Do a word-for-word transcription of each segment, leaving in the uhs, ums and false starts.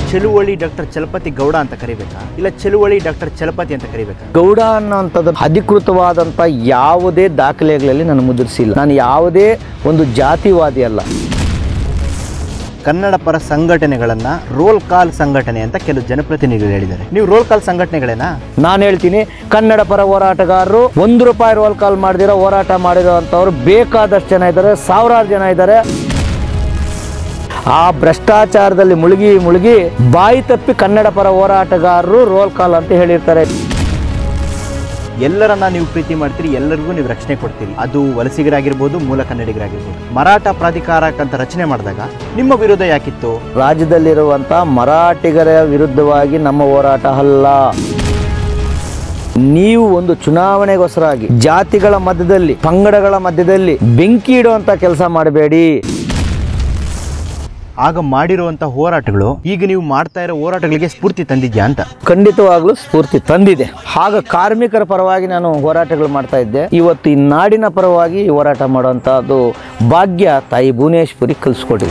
ಚಳುವಳಿ ಡಾಕ್ಟರ್ ಚಲಪತಿ ಗೌಡ ಅಂತ ಕರಿಬೇಕಾ ಇಲ್ಲ ಚಳುವಳಿ ಡಾಕ್ಟರ್ ಚಲಪತಿ ಅಂತ ಕರಿಬೇಕಾ? ಗೌಡ ಅನ್ನೋಂಥದ್ದು ಅಧಿಕೃತವಾದಂಥ ಯಾವುದೇ ದಾಖಲೆಗಳಲ್ಲಿ ನಾನು ಮುದ್ರಿಸಿಲ್ಲ. ನಾನು ಯಾವುದೇ ಒಂದು ಜಾತಿವಾದಿ ಅಲ್ಲ. ಕನ್ನಡ ಪರ ಸಂಘಟನೆಗಳನ್ನ ರೋಲ್ ಕಾಲ್ ಸಂಘಟನೆ ಅಂತ ಕೆಲವು ಜನಪ್ರತಿನಿಧಿಗಳು ಹೇಳಿದ್ದಾರೆ. ನೀವು ರೋಲ್ ಕಾಲ್ ಸಂಘಟನೆಗಳೇನಾ? ನಾನು ಹೇಳ್ತೀನಿ, ಕನ್ನಡ ಪರ ಹೋರಾಟಗಾರರು ಒಂದು ರೂಪಾಯಿ ರೋಲ್ ಕಾಲ್ ಮಾಡಿದಿರೋ ಹೋರಾಟ ಮಾಡಿರೋ ಅಂಥವ್ರು ಬೇಕಾದಷ್ಟು ಜನ ಇದ್ದಾರೆ, ಸಾವಿರಾರು ಜನ ಇದ್ದಾರೆ. ಆ ಭ್ರಷ್ಟಾಚಾರದಲ್ಲಿ ಮುಳುಗಿ ಮುಳುಗಿ ಬಾಯಿ ತಪ್ಪಿ ಕನ್ನಡ ಪರ ಹೋರಾಟಗಾರರು ರೋಲ್ ಕಾಲ್ ಅಂತ ಹೇಳಿರ್ತಾರೆ. ಎಲ್ಲರನ್ನ ನೀವು ಪ್ರೀತಿ ಮಾಡ್ತೀರಿ, ಎಲ್ಲರಿಗೂ ನೀವು ರಕ್ಷಣೆ ಕೊಡ್ತೀರಿ. ಅದು ವಲಸಿಗರಾಗಿರ್ಬೋದು, ಮೂಲ ಕನ್ನಡಿಗರಾಗಿರ್ಬೋದು. ಮರಾಠ ಪ್ರಾಧಿಕಾರಕ್ಕಂತ ರಚನೆ ಮಾಡಿದಾಗ ನಿಮ್ಮ ವಿರೋಧ ಯಾಕಿತ್ತು? ರಾಜ್ಯದಲ್ಲಿರುವಂಥ ಮರಾಠಿಗರ ವಿರುದ್ಧವಾಗಿ ನಮ್ಮ ಹೋರಾಟ ಅಲ್ಲ. ನೀವು ಒಂದು ಚುನಾವಣೆಗೋಸ್ಕರಾಗಿ ಜಾತಿಗಳ ಮಧ್ಯದಲ್ಲಿ, ಪಂಗಡಗಳ ಮಧ್ಯದಲ್ಲಿ ಬೆಂಕಿ ಇಡುವಂಥ ಕೆಲಸ ಮಾಡಬೇಡಿ. ಆಗ ಮಾಡಿರುವಂಥ ಹೋರಾಟಗಳು ಈಗ ನೀವು ಮಾಡ್ತಾ ಇರೋ ಹೋರಾಟಗಳಿಗೆ ಸ್ಫೂರ್ತಿ ತಂದಿದ್ಯಾ ಅಂತ? ಖಂಡಿತವಾಗ್ಲೂ ಸ್ಫೂರ್ತಿ ತಂದಿದೆ. ಆಗ ಕಾರ್ಮಿಕರ ಪರವಾಗಿ ನಾನು ಹೋರಾಟಗಳು ಮಾಡ್ತಾ ಇದ್ದೆ. ಇವತ್ತು ಈ ನಾಡಿನ ಪರವಾಗಿ ಹೋರಾಟ ಮಾಡುವಂಥದ್ದು ಭಾಗ್ಯ ತಾಯಿ ಭುವನೇಶ್ವರಿ ಕಲಿಸ್ಕೊಟ್ಟಿದೆ.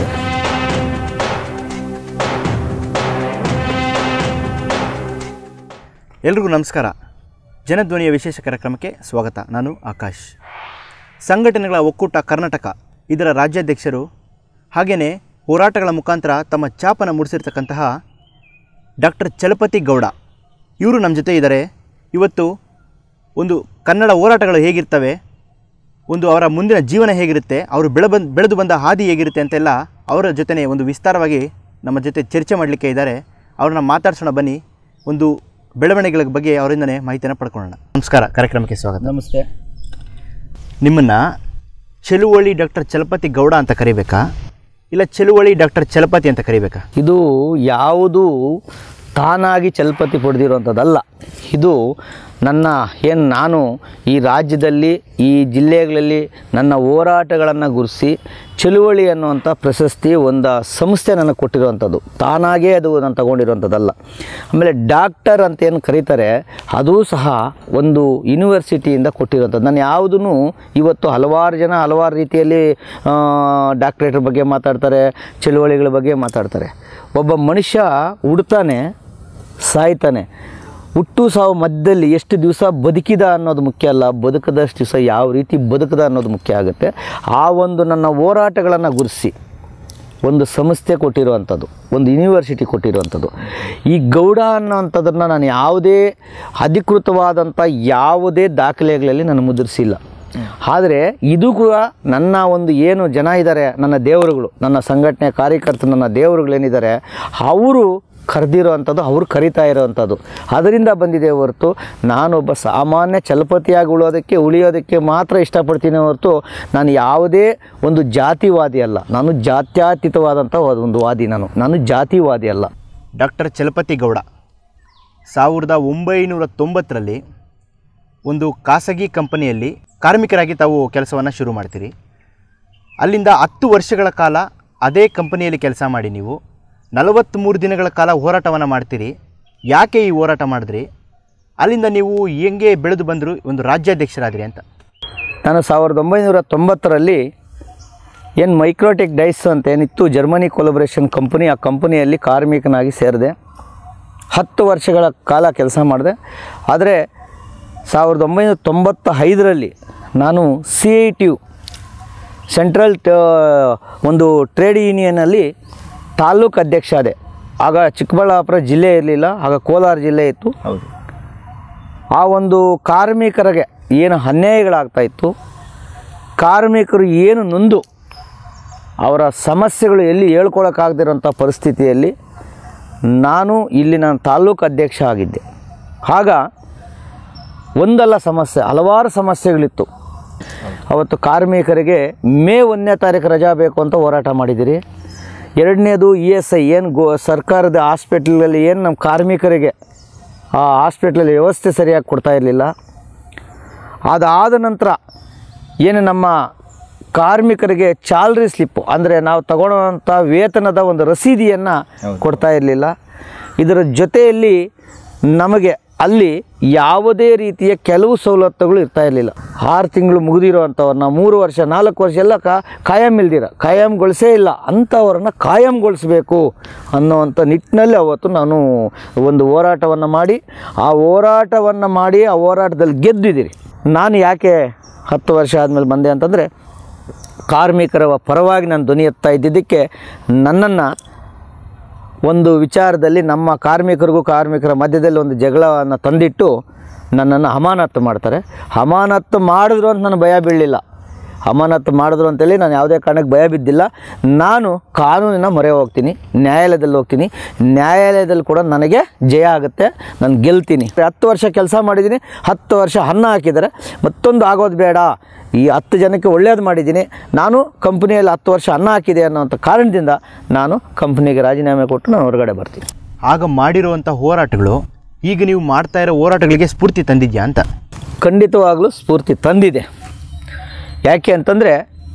ಎಲ್ರಿಗೂ ನಮಸ್ಕಾರ. ಜನಧ್ವನಿಯ ವಿಶೇಷ ಕಾರ್ಯಕ್ರಮಕ್ಕೆ ಸ್ವಾಗತ. ನಾನು ಆಕಾಶ್. ಸಂಘಟನೆಗಳ ಒಕ್ಕೂಟ ಕರ್ನಾಟಕ ಇದರ ರಾಜ್ಯಾಧ್ಯಕ್ಷರು, ಹಾಗೆಯೇ ಹೋರಾಟಗಳ ಮುಖಾಂತರ ತಮ್ಮ ಛಾಪನ್ನು ಮೂಡಿಸಿರ್ತಕ್ಕಂತಹ ಡಾಕ್ಟರ್ ಚಲಪತಿ ಗೌಡ ಇವರು ನಮ್ಮ ಜೊತೆ ಇದ್ದಾರೆ. ಇವತ್ತು ಒಂದು ಕನ್ನಡ ಹೋರಾಟಗಳು ಹೇಗಿರ್ತವೆ, ಒಂದು ಅವರ ಮುಂದಿನ ಜೀವನ ಹೇಗಿರುತ್ತೆ, ಅವರು ಬೆಳೆ ಬಂದು ಬೆಳೆದು ಬಂದ ಹಾದಿ ಹೇಗಿರುತ್ತೆ ಅಂತೆಲ್ಲ ಅವರ ಜೊತೆ ಒಂದು ವಿಸ್ತಾರವಾಗಿ ನಮ್ಮ ಜೊತೆ ಚರ್ಚೆ ಮಾಡಲಿಕ್ಕೆ ಇದ್ದಾರೆ. ಅವ್ರನ್ನ ಮಾತಾಡ್ಸೋಣ ಬನ್ನಿ. ಒಂದು ಬೆಳವಣಿಗೆಗಳ ಬಗ್ಗೆ ಅವರಿಂದನೇ ಮಾಹಿತಿಯನ್ನು ಪಡ್ಕೊಳ್ಳೋಣ. ನಮಸ್ಕಾರ, ಕಾರ್ಯಕ್ರಮಕ್ಕೆ ಸ್ವಾಗತ. ನಮಸ್ತೆ. ನಿಮ್ಮನ್ನು ಚಳುವಳಿ ಡಾಕ್ಟರ್ ಚಲಪತಿ ಗೌಡ ಅಂತ ಕರಿಬೇಕಾ ಇಲ್ಲ ಚಳುವಳಿ ಡಾಕ್ಟರ್ ಚಲಪತಿ ಅಂತ ಕರಿಬೇಕಾ? ಇದು ಯಾವುದು ತಾನಾಗಿ ಚಲಪತಿ ಪಡೆದಿರುವಂಥದ್ದಲ್ಲ. ಇದು ನನ್ನ ಏನು ನಾನು ಈ ರಾಜ್ಯದಲ್ಲಿ ಈ ಜಿಲ್ಲೆಗಳಲ್ಲಿ ನನ್ನ ಹೋರಾಟಗಳನ್ನು ಗುರುತಿಸಿ ಚಳುವಳಿ ಅನ್ನುವಂಥ ಪ್ರಶಸ್ತಿ ಒಂದು ಸಂಸ್ಥೆ ನನಗೆ ಕೊಟ್ಟಿರುವಂಥದ್ದು. ತಾನಾಗೇ ಅದು ನಾನು ತಗೊಂಡಿರುವಂಥದ್ದಲ್ಲ. ಆಮೇಲೆ ಡಾಕ್ಟರ್ ಅಂತ ಏನು ಕರೀತಾರೆ ಅದೂ ಸಹ ಒಂದು ಯೂನಿವರ್ಸಿಟಿಯಿಂದ ಕೊಟ್ಟಿರುವಂಥದ್ದು. ನಾನು ಯಾವುದೂ ಇವತ್ತು ಹಲವಾರು ಜನ ಹಲವಾರು ರೀತಿಯಲ್ಲಿ ಡಾಕ್ಟ್ರೇಟ್ ಬಗ್ಗೆ ಮಾತಾಡ್ತಾರೆ, ಚಳುವಳಿಗಳ ಬಗ್ಗೆ ಮಾತಾಡ್ತಾರೆ. ಒಬ್ಬ ಮನುಷ್ಯ ಹುಡ್ತಾನೆ, ಸಾಯ್ತಾನೆ. ಹುಟ್ಟು ಸಾವು ಮಧ್ಯದಲ್ಲಿ ಎಷ್ಟು ದಿವಸ ಬದುಕಿದ ಅನ್ನೋದು ಮುಖ್ಯ ಅಲ್ಲ, ಬದುಕದಷ್ಟು ದಿವಸ ಯಾವ ರೀತಿ ಬದುಕದ ಅನ್ನೋದು ಮುಖ್ಯ ಆಗುತ್ತೆ. ಆ ಒಂದು ನನ್ನ ಹೋರಾಟಗಳನ್ನು ಗುರುತಿಸಿ ಒಂದು ಸಂಸ್ಥೆ ಕೊಟ್ಟಿರುವಂಥದ್ದು, ಒಂದು ಯೂನಿವರ್ಸಿಟಿ ಕೊಟ್ಟಿರುವಂಥದ್ದು. ಈ ಗೌಡ ಅನ್ನೋವಂಥದ್ದನ್ನು ನಾನು ಯಾವುದೇ ಅಧಿಕೃತವಾದಂಥ ಯಾವುದೇ ದಾಖಲೆಗಳಲ್ಲಿ ನಾನು ಮುದ್ರಿಸಿಲ್ಲ. ಆದರೆ ಇದು ಕೂಡ ನನ್ನ ಒಂದು ಏನು ಜನ ಇದ್ದಾರೆ, ನನ್ನ ದೇವರುಗಳು, ನನ್ನ ಸಂಘಟನೆ ಕಾರ್ಯಕರ್ತರು, ನನ್ನ ದೇವರುಗಳೇನಿದ್ದಾರೆ ಅವರು ಕರೆದಿರೋ ಅಂಥದ್ದು, ಅವರು ಕರಿತಾ ಇರೋವಂಥದ್ದು ಅದರಿಂದ ಬಂದಿದೆ ಹೊರತು ನಾನೊಬ್ಬ ಸಾಮಾನ್ಯ ಚಲಪತಿಯಾಗಿ ಉಳೋದಕ್ಕೆ ಉಳಿಯೋದಕ್ಕೆ ಮಾತ್ರ ಇಷ್ಟಪಡ್ತೀನಿ ಹೊರತು ನಾನು ಯಾವುದೇ ಒಂದು ಜಾತಿವಾದಿ ಅಲ್ಲ. ನಾನು ಜಾತ್ಯತೀತವಾದಂಥ ಒಂದು ವಾದಿ. ನಾನು ನಾನು ಜಾತಿವಾದಿ ಅಲ್ಲ. ಡಾಕ್ಟರ್ ಚಲಪತಿ ಗೌಡ ಸಾವಿರದ ಒಂಬೈನೂರ ತೊಂಬತ್ತರಲ್ಲಿ ಒಂದು ಖಾಸಗಿ ಕಂಪನಿಯಲ್ಲಿ ಕಾರ್ಮಿಕರಾಗಿ ತಾವು ಕೆಲಸವನ್ನು ಶುರು ಮಾಡ್ತೀರಿ. ಅಲ್ಲಿಂದ ಹತ್ತು ವರ್ಷಗಳ ಕಾಲ ಅದೇ ಕಂಪನಿಯಲ್ಲಿ ಕೆಲಸ ಮಾಡಿ ನೀವು ನಲವತ್ತ್ಮೂರು ದಿನಗಳ ಕಾಲ ಹೋರಾಟವನ್ನು ಮಾಡ್ತೀರಿ. ಯಾಕೆ ಈ ಹೋರಾಟ ಮಾಡಿದ್ರಿ? ಅಲ್ಲಿಂದ ನೀವು ಹೆಂಗೆ ಬೆಳೆದು ಬಂದರು, ಒಂದು ರಾಜ್ಯಾಧ್ಯಕ್ಷರಾದ್ರಿ ಅಂತ? ನಾನು ಸಾವಿರದ ಒಂಬೈನೂರ ತೊಂಬತ್ತರಲ್ಲಿ ಏನು ಮೈಕ್ರೋಟೆಕ್ ಡೈಸ್ ಅಂತ ಏನಿತ್ತು, ಜರ್ಮನಿ ಕೊಲಬ್ರೇಷನ್ ಕಂಪನಿ, ಆ ಕಂಪನಿಯಲ್ಲಿ ಕಾರ್ಮಿಕನಾಗಿ ಸೇರಿದೆ. ಹತ್ತು ವರ್ಷಗಳ ಕಾಲ ಕೆಲಸ ಮಾಡಿದೆ. ಆದರೆ ಸಾವಿರದ ಒಂಬೈನೂರ ತೊಂಬತ್ತ ಐದರಲ್ಲಿ ನಾನು C I T U central ಒಂದು ಟ್ರೇಡ್ ಯೂನಿಯನಲ್ಲಿ ತಾಲೂಕು ಅಧ್ಯಕ್ಷ ಆದೆ. ಆಗ ಚಿಕ್ಕಬಳ್ಳಾಪುರ ಜಿಲ್ಲೆ ಇರಲಿಲ್ಲ, ಆಗ ಕೋಲಾರ ಜಿಲ್ಲೆ ಇತ್ತು. ಹೌದು. ಆ ಒಂದು ಕಾರ್ಮಿಕರಿಗೆ ಏನು ಅನ್ಯಾಯಗಳಾಗ್ತಾಯಿತ್ತು, ಕಾರ್ಮಿಕರು ಏನು ನೊಂದು ಅವರ ಸಮಸ್ಯೆಗಳು ಎಲ್ಲಿ ಹೇಳ್ಕೊಳಕ್ಕಾಗದಿರೋಂಥ ಪರಿಸ್ಥಿತಿಯಲ್ಲಿ ನಾನು ಇಲ್ಲಿ ನಾನು ತಾಲೂಕು ಅಧ್ಯಕ್ಷ ಆಗಿದ್ದೆ. ಆಗ ಒಂದಲ್ಲ ಸಮಸ್ಯೆ, ಹಲವಾರು ಸಮಸ್ಯೆಗಳಿತ್ತು. ಅವತ್ತು ಕಾರ್ಮಿಕರಿಗೆ ಮೇ ಒಂದನೇ ತಾರೀಕು ರಜಾ ಬೇಕು ಅಂತ ಹೋರಾಟ ಮಾಡಿದ್ದೀರಿ. ಎರಡನೇದು ಇ ಎಸ್ ಐ ಏನು ಗೋ ಸರ್ಕಾರದ ಹಾಸ್ಪಿಟ್ಲಲ್ಲಿ ಏನು ನಮ್ಮ ಕಾರ್ಮಿಕರಿಗೆ ಆ ಹಾಸ್ಪಿಟ್ಲಲ್ಲಿ ವ್ಯವಸ್ಥೆ ಸರಿಯಾಗಿ ಕೊಡ್ತಾ ಇರಲಿಲ್ಲ. ಅದಾದ ನಂತರ ಏನು ನಮ್ಮ ಕಾರ್ಮಿಕರಿಗೆ ಚಾಲ್ರಿ ಸ್ಲಿಪ್ಪು ಅಂದರೆ ನಾವು ತಗೊಳ್ಳೋಂಥ ವೇತನದ ಒಂದು ರಸೀದಿಯನ್ನು ಕೊಡ್ತಾ ಇರಲಿಲ್ಲ. ಇದರ ಜೊತೆಯಲ್ಲಿ ನಮಗೆ ಅಲ್ಲಿ ಯಾವುದೇ ರೀತಿಯ ಕೆಲವು ಸವಲತ್ತುಗಳು ಇರ್ತಾ ಇರಲಿಲ್ಲ. ಆರು ತಿಂಗಳು ಮುಗಿದಿರೋವಂಥವ್ರನ್ನ ಮೂರು ವರ್ಷ ನಾಲ್ಕು ವರ್ಷ ಎಲ್ಲ ಕಾ ಕಾಯಂ ಇಲ್ದಿರ ಕಾಯಂಗೊಳಿಸೇ ಇಲ್ಲ ಅಂಥವ್ರನ್ನ ಕಾಯಂಗೊಳಿಸಬೇಕು ಅನ್ನೋವಂಥ ನಿಟ್ಟಿನಲ್ಲಿ ಅವತ್ತು ನಾನು ಒಂದು ಹೋರಾಟವನ್ನು ಮಾಡಿ ಆ ಹೋರಾಟವನ್ನು ಮಾಡಿ ಆ ಹೋರಾಟದಲ್ಲಿ ಗೆದ್ದಿದ್ದೀರಿ. ನಾನು ಯಾಕೆ ಹತ್ತು ವರ್ಷ ಆದಮೇಲೆ ಬಂದೆ ಅಂತಂದರೆ, ಕಾರ್ಮಿಕರ ಪರವಾಗಿ ನಾನು ಧ್ವನಿ ಎತ್ತಾ ಇದ್ದಿದ್ದಕ್ಕೆ ನನ್ನನ್ನು ಒಂದು ವಿಚಾರದಲ್ಲಿ ನಮ್ಮ ಕಾರ್ಮಿಕರಿಗೂ ಕಾರ್ಮಿಕರ ಮಧ್ಯದಲ್ಲಿ ಒಂದು ಜಗಳವನ್ನು ತಂದಿಟ್ಟು ನನ್ನನ್ನು ಅಮಾನತ್ತು ಮಾಡ್ತಾರೆ. ಅಮಾನತ್ತು ಮಾಡಿದ್ರು ಅಂತ ನಾನು ಭಯ ಬೀಳಲಿಲ್ಲ. ಅಮಾನತ್ತು ಮಾಡಿದ್ರು ಅಂತೇಳಿ ನಾನು ಯಾವುದೇ ಕಾರಣಕ್ಕೆ ಭಯ ಬಿದ್ದಿಲ್ಲ. ನಾನು ಕಾನೂನಿನ ಮೊರೆ ಹೋಗ್ತೀನಿ, ನ್ಯಾಯಾಲಯದಲ್ಲಿ ಹೋಗ್ತೀನಿ. ನ್ಯಾಯಾಲಯದಲ್ಲಿ ಕೂಡ ನನಗೆ ಜಯ ಆಗುತ್ತೆ, ನಾನು ಗೆಲ್ತೀನಿ. ಹತ್ತು ವರ್ಷ ಕೆಲಸ ಮಾಡಿದ್ದೀನಿ, ಹತ್ತು ವರ್ಷ ಅನ್ನ ಹಾಕಿದ್ದಾರೆ, ಮತ್ತೊಂದು ಆಗೋದು ಬೇಡ, ಈ ಹತ್ತು ಜನಕ್ಕೆ ಒಳ್ಳೆಯದು ಮಾಡಿದ್ದೀನಿ, ನಾನು ಕಂಪ್ನಿಯಲ್ಲಿ ಹತ್ತು ವರ್ಷ ಅನ್ನ ಹಾಕಿದೆ ಅನ್ನೋಂಥ ಕಾರಣದಿಂದ ನಾನು ಕಂಪ್ನಿಗೆ ರಾಜೀನಾಮೆ ಕೊಟ್ಟು ನಾನು ಹೊರಗಡೆ ಬರ್ತೀನಿ. ಆಗ ಮಾಡಿರುವಂಥ ಹೋರಾಟಗಳು ಈಗ ನೀವು ಮಾಡ್ತಾ ಇರೋ ಹೋರಾಟಗಳಿಗೆ ಸ್ಫೂರ್ತಿ ತಂದಿದ್ಯಾ ಅಂತ? ಖಂಡಿತವಾಗಲೂ ಸ್ಫೂರ್ತಿ ತಂದಿದೆ. ಯಾಕೆ ಅಂತಂದರೆ,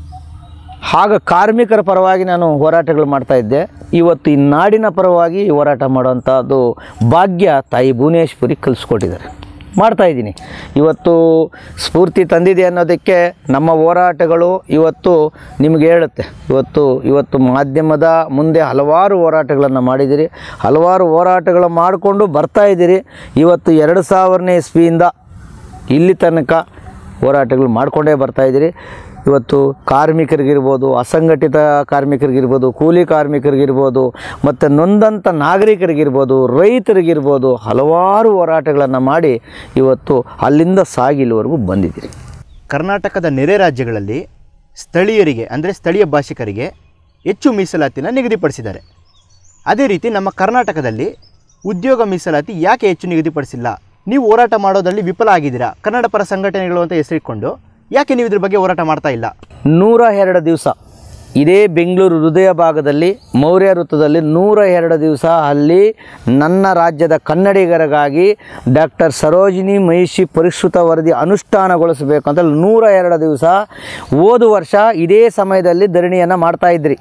ಆಗ ಕಾರ್ಮಿಕರ ಪರವಾಗಿ ನಾನು ಹೋರಾಟಗಳು ಮಾಡ್ತಾಯಿದ್ದೆ. ಇವತ್ತು ಈ ನಾಡಿನ ಪರವಾಗಿ ಹೋರಾಟ ಮಾಡುವಂಥದ್ದು ಭಾಗ್ಯ ತಾಯಿ ಭುವನೇಶ್ವರಿ ಕಲಿಸ್ಕೊಟ್ಟಿದ್ದಾರೆ, ಮಾಡ್ತಾಯಿದ್ದೀನಿ. ಇವತ್ತು ಸ್ಫೂರ್ತಿ ತಂದಿದೆ ಅನ್ನೋದಕ್ಕೆ ನಮ್ಮ ಹೋರಾಟಗಳು ಇವತ್ತು ನಿಮಗೆ ಹೇಳುತ್ತೆ. ಇವತ್ತು ಇವತ್ತು ಮಾಧ್ಯಮದ ಮುಂದೆ ಹಲವಾರು ಹೋರಾಟಗಳನ್ನು ಮಾಡಿದ್ದೀರಿ, ಹಲವಾರು ಹೋರಾಟಗಳು ಮಾಡಿಕೊಂಡು ಬರ್ತಾಯಿದ್ದೀರಿ. ಇವತ್ತು ಎರಡು ಸಾವಿರನೇ ಇಸ್ವಿಯಿಂದ ಇಲ್ಲಿ ತನಕ ಹೋರಾಟಗಳು ಮಾಡಿಕೊಂಡೇ ಬರ್ತಾಯಿದ್ದೀರಿ. ಇವತ್ತು ಕಾರ್ಮಿಕರಿಗಿರ್ಬೋದು, ಅಸಂಘಟಿತ ಕಾರ್ಮಿಕರಿಗಿರ್ಬೋದು, ಕೂಲಿ ಕಾರ್ಮಿಕರಿಗಿರ್ಬೋದು, ಮತ್ತು ನೊಂದಂಥ ನಾಗರಿಕರಿಗಿರ್ಬೋದು, ರೈತರಿಗಿರ್ಬೋದು, ಹಲವಾರು ಹೋರಾಟಗಳನ್ನು ಮಾಡಿ ಇವತ್ತು ಅಲ್ಲಿಂದ ಸಾಗಿ ಇಲ್ಲಿವರೆಗೂ ಬಂದಿದ್ದೀರಿ. ಕರ್ನಾಟಕದ ನೆರೆ ರಾಜ್ಯಗಳಲ್ಲಿ ಸ್ಥಳೀಯರಿಗೆ ಅಂದರೆ ಸ್ಥಳೀಯ ಭಾಷಿಕರಿಗೆ ಹೆಚ್ಚು ಮೀಸಲಾತಿನ ನಿಗದಿಪಡಿಸಿದ್ದಾರೆ. ಅದೇ ರೀತಿ ನಮ್ಮ ಕರ್ನಾಟಕದಲ್ಲಿ ಉದ್ಯೋಗ ಮೀಸಲಾತಿ ಯಾಕೆ ಹೆಚ್ಚು ನಿಗದಿಪಡಿಸಿಲ್ಲ? ನೀವು ಹೋರಾಟ ಮಾಡೋದ್ರಲ್ಲಿ ವಿಫಲ ಆಗಿದ್ದೀರಾ. ಕನ್ನಡ ಪರ ಸಂಘಟನೆಗಳು ಅಂತ ಹೆಸರಿಟ್ಕೊಂಡು ಯಾಕೆ ನೀವು ಇದ್ರ ಬಗ್ಗೆ ಹೋರಾಟ ಮಾಡ್ತಾ ಇಲ್ಲ? ನೂರ ಎರಡು ದಿವಸ ಇದೇ ಬೆಂಗಳೂರು ಹೃದಯ ಭಾಗದಲ್ಲಿ ಮೌರ್ಯ ವೃತ್ತದಲ್ಲಿ ನೂರ ಎರಡು ದಿವಸ ಅಲ್ಲಿ ನನ್ನ ರಾಜ್ಯದ ಕನ್ನಡಿಗರಿಗಾಗಿ ಡಾಕ್ಟರ್ ಸರೋಜಿನಿ ಮಹಿಷಿ ಪರಿಷ್ಕೃತ ವರದಿ ಅನುಷ್ಠಾನಗೊಳಿಸಬೇಕು ಅಂತ ನೂರ ಎರಡು ದಿವಸ ಹೋದ ವರ್ಷ ಇದೇ ಸಮಯದಲ್ಲಿ ಧರಣಿಯನ್ನು ಮಾಡ್ತಾಯಿದ್ರಿ.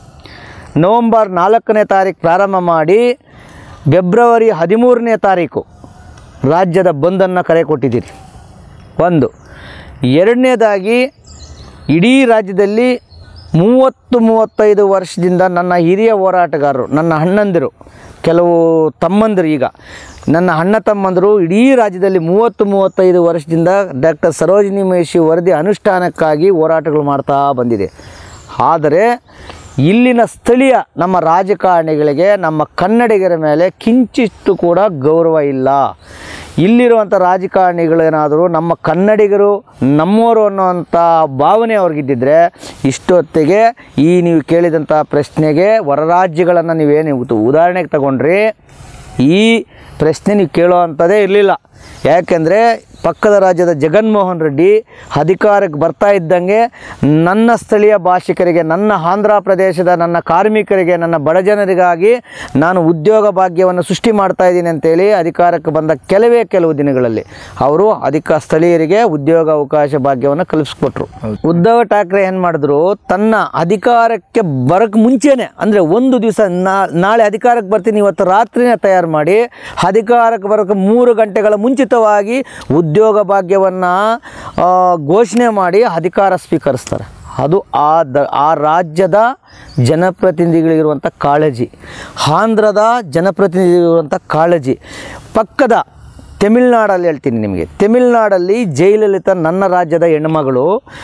ನವಂಬರ್ ನಾಲ್ಕನೇ ತಾರೀಕು ಪ್ರಾರಂಭ ಮಾಡಿ ಫೆಬ್ರವರಿ ಹದಿಮೂರನೇ ತಾರೀಕು ರಾಜ್ಯದ ಬಂದನ್ನು ಕರೆ ಕೊಟ್ಟಿದ್ದೀರಿ. ಒಂದು ಎರಡನೇದಾಗಿ ಇಡೀ ರಾಜ್ಯದಲ್ಲಿ ಮೂವತ್ತು ಮೂವತ್ತೈದು ವರ್ಷದಿಂದ ನನ್ನ ಹಿರಿಯ ಹೋರಾಟಗಾರರು, ನನ್ನ ಅಣ್ಣಂದಿರು, ಕೆಲವು ತಮ್ಮಂದಿರು, ಈಗ ನನ್ನ ಅಣ್ಣ ತಮ್ಮಂದರು ಇಡೀ ರಾಜ್ಯದಲ್ಲಿ ಮೂವತ್ತು ಮೂವತ್ತೈದು ವರ್ಷದಿಂದ ಡಾಕ್ಟರ್ ಸರೋಜಿನಿ ಮಹಿಷಿ ವರದಿ ಅನುಷ್ಠಾನಕ್ಕಾಗಿ ಹೋರಾಟಗಳು ಮಾಡ್ತಾ ಬಂದಿದೆ. ಆದರೆ ಇಲ್ಲಿನ ಸ್ಥಳೀಯ ನಮ್ಮ ರಾಜಕಾರಣಿಗಳಿಗೆ, ನಮ್ಮ ಕನ್ನಡಿಗರ ಮೇಲೆ ಕಿಂಚಿತ್ತು ಕೂಡ ಗೌರವ ಇಲ್ಲ. ಇಲ್ಲಿರುವಂಥ ರಾಜಕಾರಣಿಗಳೇನಾದರೂ ನಮ್ಮ ಕನ್ನಡಿಗರು ನಮ್ಮವರು ಅನ್ನೋವಂಥ ಭಾವನೆ ಅವ್ರಿಗಿದ್ದಿದ್ರೆ ಇಷ್ಟೊತ್ತಿಗೆ ಈ ನೀವು ಕೇಳಿದಂಥ ಪ್ರಶ್ನೆಗೆ ಹೊರ ರಾಜ್ಯಗಳನ್ನು ನೀವೇನು ಉದಾಹರಣೆಗೆ ತಗೊಂಡ್ರಿ, ಈ ಪ್ರಶ್ನೆ ನೀವು ಕೇಳೋ ಅಂಥದ್ದೇ ಇರಲಿಲ್ಲ. ಯಾಕೆಂದರೆ ಪಕ್ಕದ ರಾಜ್ಯದ ಜಗನ್ಮೋಹನ್ ರೆಡ್ಡಿ ಅಧಿಕಾರಕ್ಕೆ ಬರ್ತಾ ಇದ್ದಂಗೆ ನನ್ನ ಸ್ಥಳೀಯ ಭಾಷಿಕರಿಗೆ, ನನ್ನ ಆಂಧ್ರ ಪ್ರದೇಶದ ನನ್ನ ಕಾರ್ಮಿಕರಿಗೆ, ನನ್ನ ಬಡಜನರಿಗಾಗಿ ನಾನು ಉದ್ಯೋಗ ಭಾಗ್ಯವನ್ನು ಸೃಷ್ಟಿ ಮಾಡ್ತಾ ಇದ್ದೀನಿ ಅಂತೇಳಿ ಅಧಿಕಾರಕ್ಕೆ ಬಂದ ಕೆಲವೇ ಕೆಲವು ದಿನಗಳಲ್ಲಿ ಅವರು ಅಧಿಕ ಸ್ಥಳೀಯರಿಗೆ ಉದ್ಯೋಗ ಅವಕಾಶ ಭಾಗ್ಯವನ್ನು ಕಲ್ಪಿಸ್ಕೊಟ್ರು. ಉದ್ಧವ್ ಠಾಕ್ರೆ ಏನು ಮಾಡಿದ್ರು, ತನ್ನ ಅಧಿಕಾರಕ್ಕೆ ಬರೋಕ್ಕೆ ಮುಂಚೆನೇ, ಅಂದರೆ ಒಂದು ದಿವಸ ನಾಳೆ ಅಧಿಕಾರಕ್ಕೆ ಬರ್ತೀನಿ ಇವತ್ತು ರಾತ್ರಿನೇ ತಯಾರು ಮಾಡಿ ಅಧಿಕಾರಕ್ಕೆ ಬರೋಕ್ಕೆ ಮೂರು ಗಂಟೆಗಳ ಮುಂಚಿತವಾಗಿ ಉದ್ಯೋಗ ಭಾಗ್ಯವನ್ನು ಘೋಷಣೆ ಮಾಡಿ ಅಧಿಕಾರ ಸ್ವೀಕರಿಸ್ತಾರೆ. ಅದು ಆ ದ ಆ ರಾಜ್ಯದ ಜನಪ್ರತಿನಿಧಿಗಳಿರುವಂಥ ಕಾಳಜಿ, ಆಂಧ್ರದ ಜನಪ್ರತಿನಿಧಿಗಳಿರುವಂಥ ಕಾಳಜಿ. ಪಕ್ಕದ ತಮಿಳ್ನಾಡಲ್ಲಿ ಹೇಳ್ತೀನಿ ನಿಮಗೆ, ತಮಿಳ್ನಾಡಲ್ಲಿ ಜಯಲಲಿತಾ ನನ್ನ ರಾಜ್ಯದ ಹೆಣ್ಮಗಳು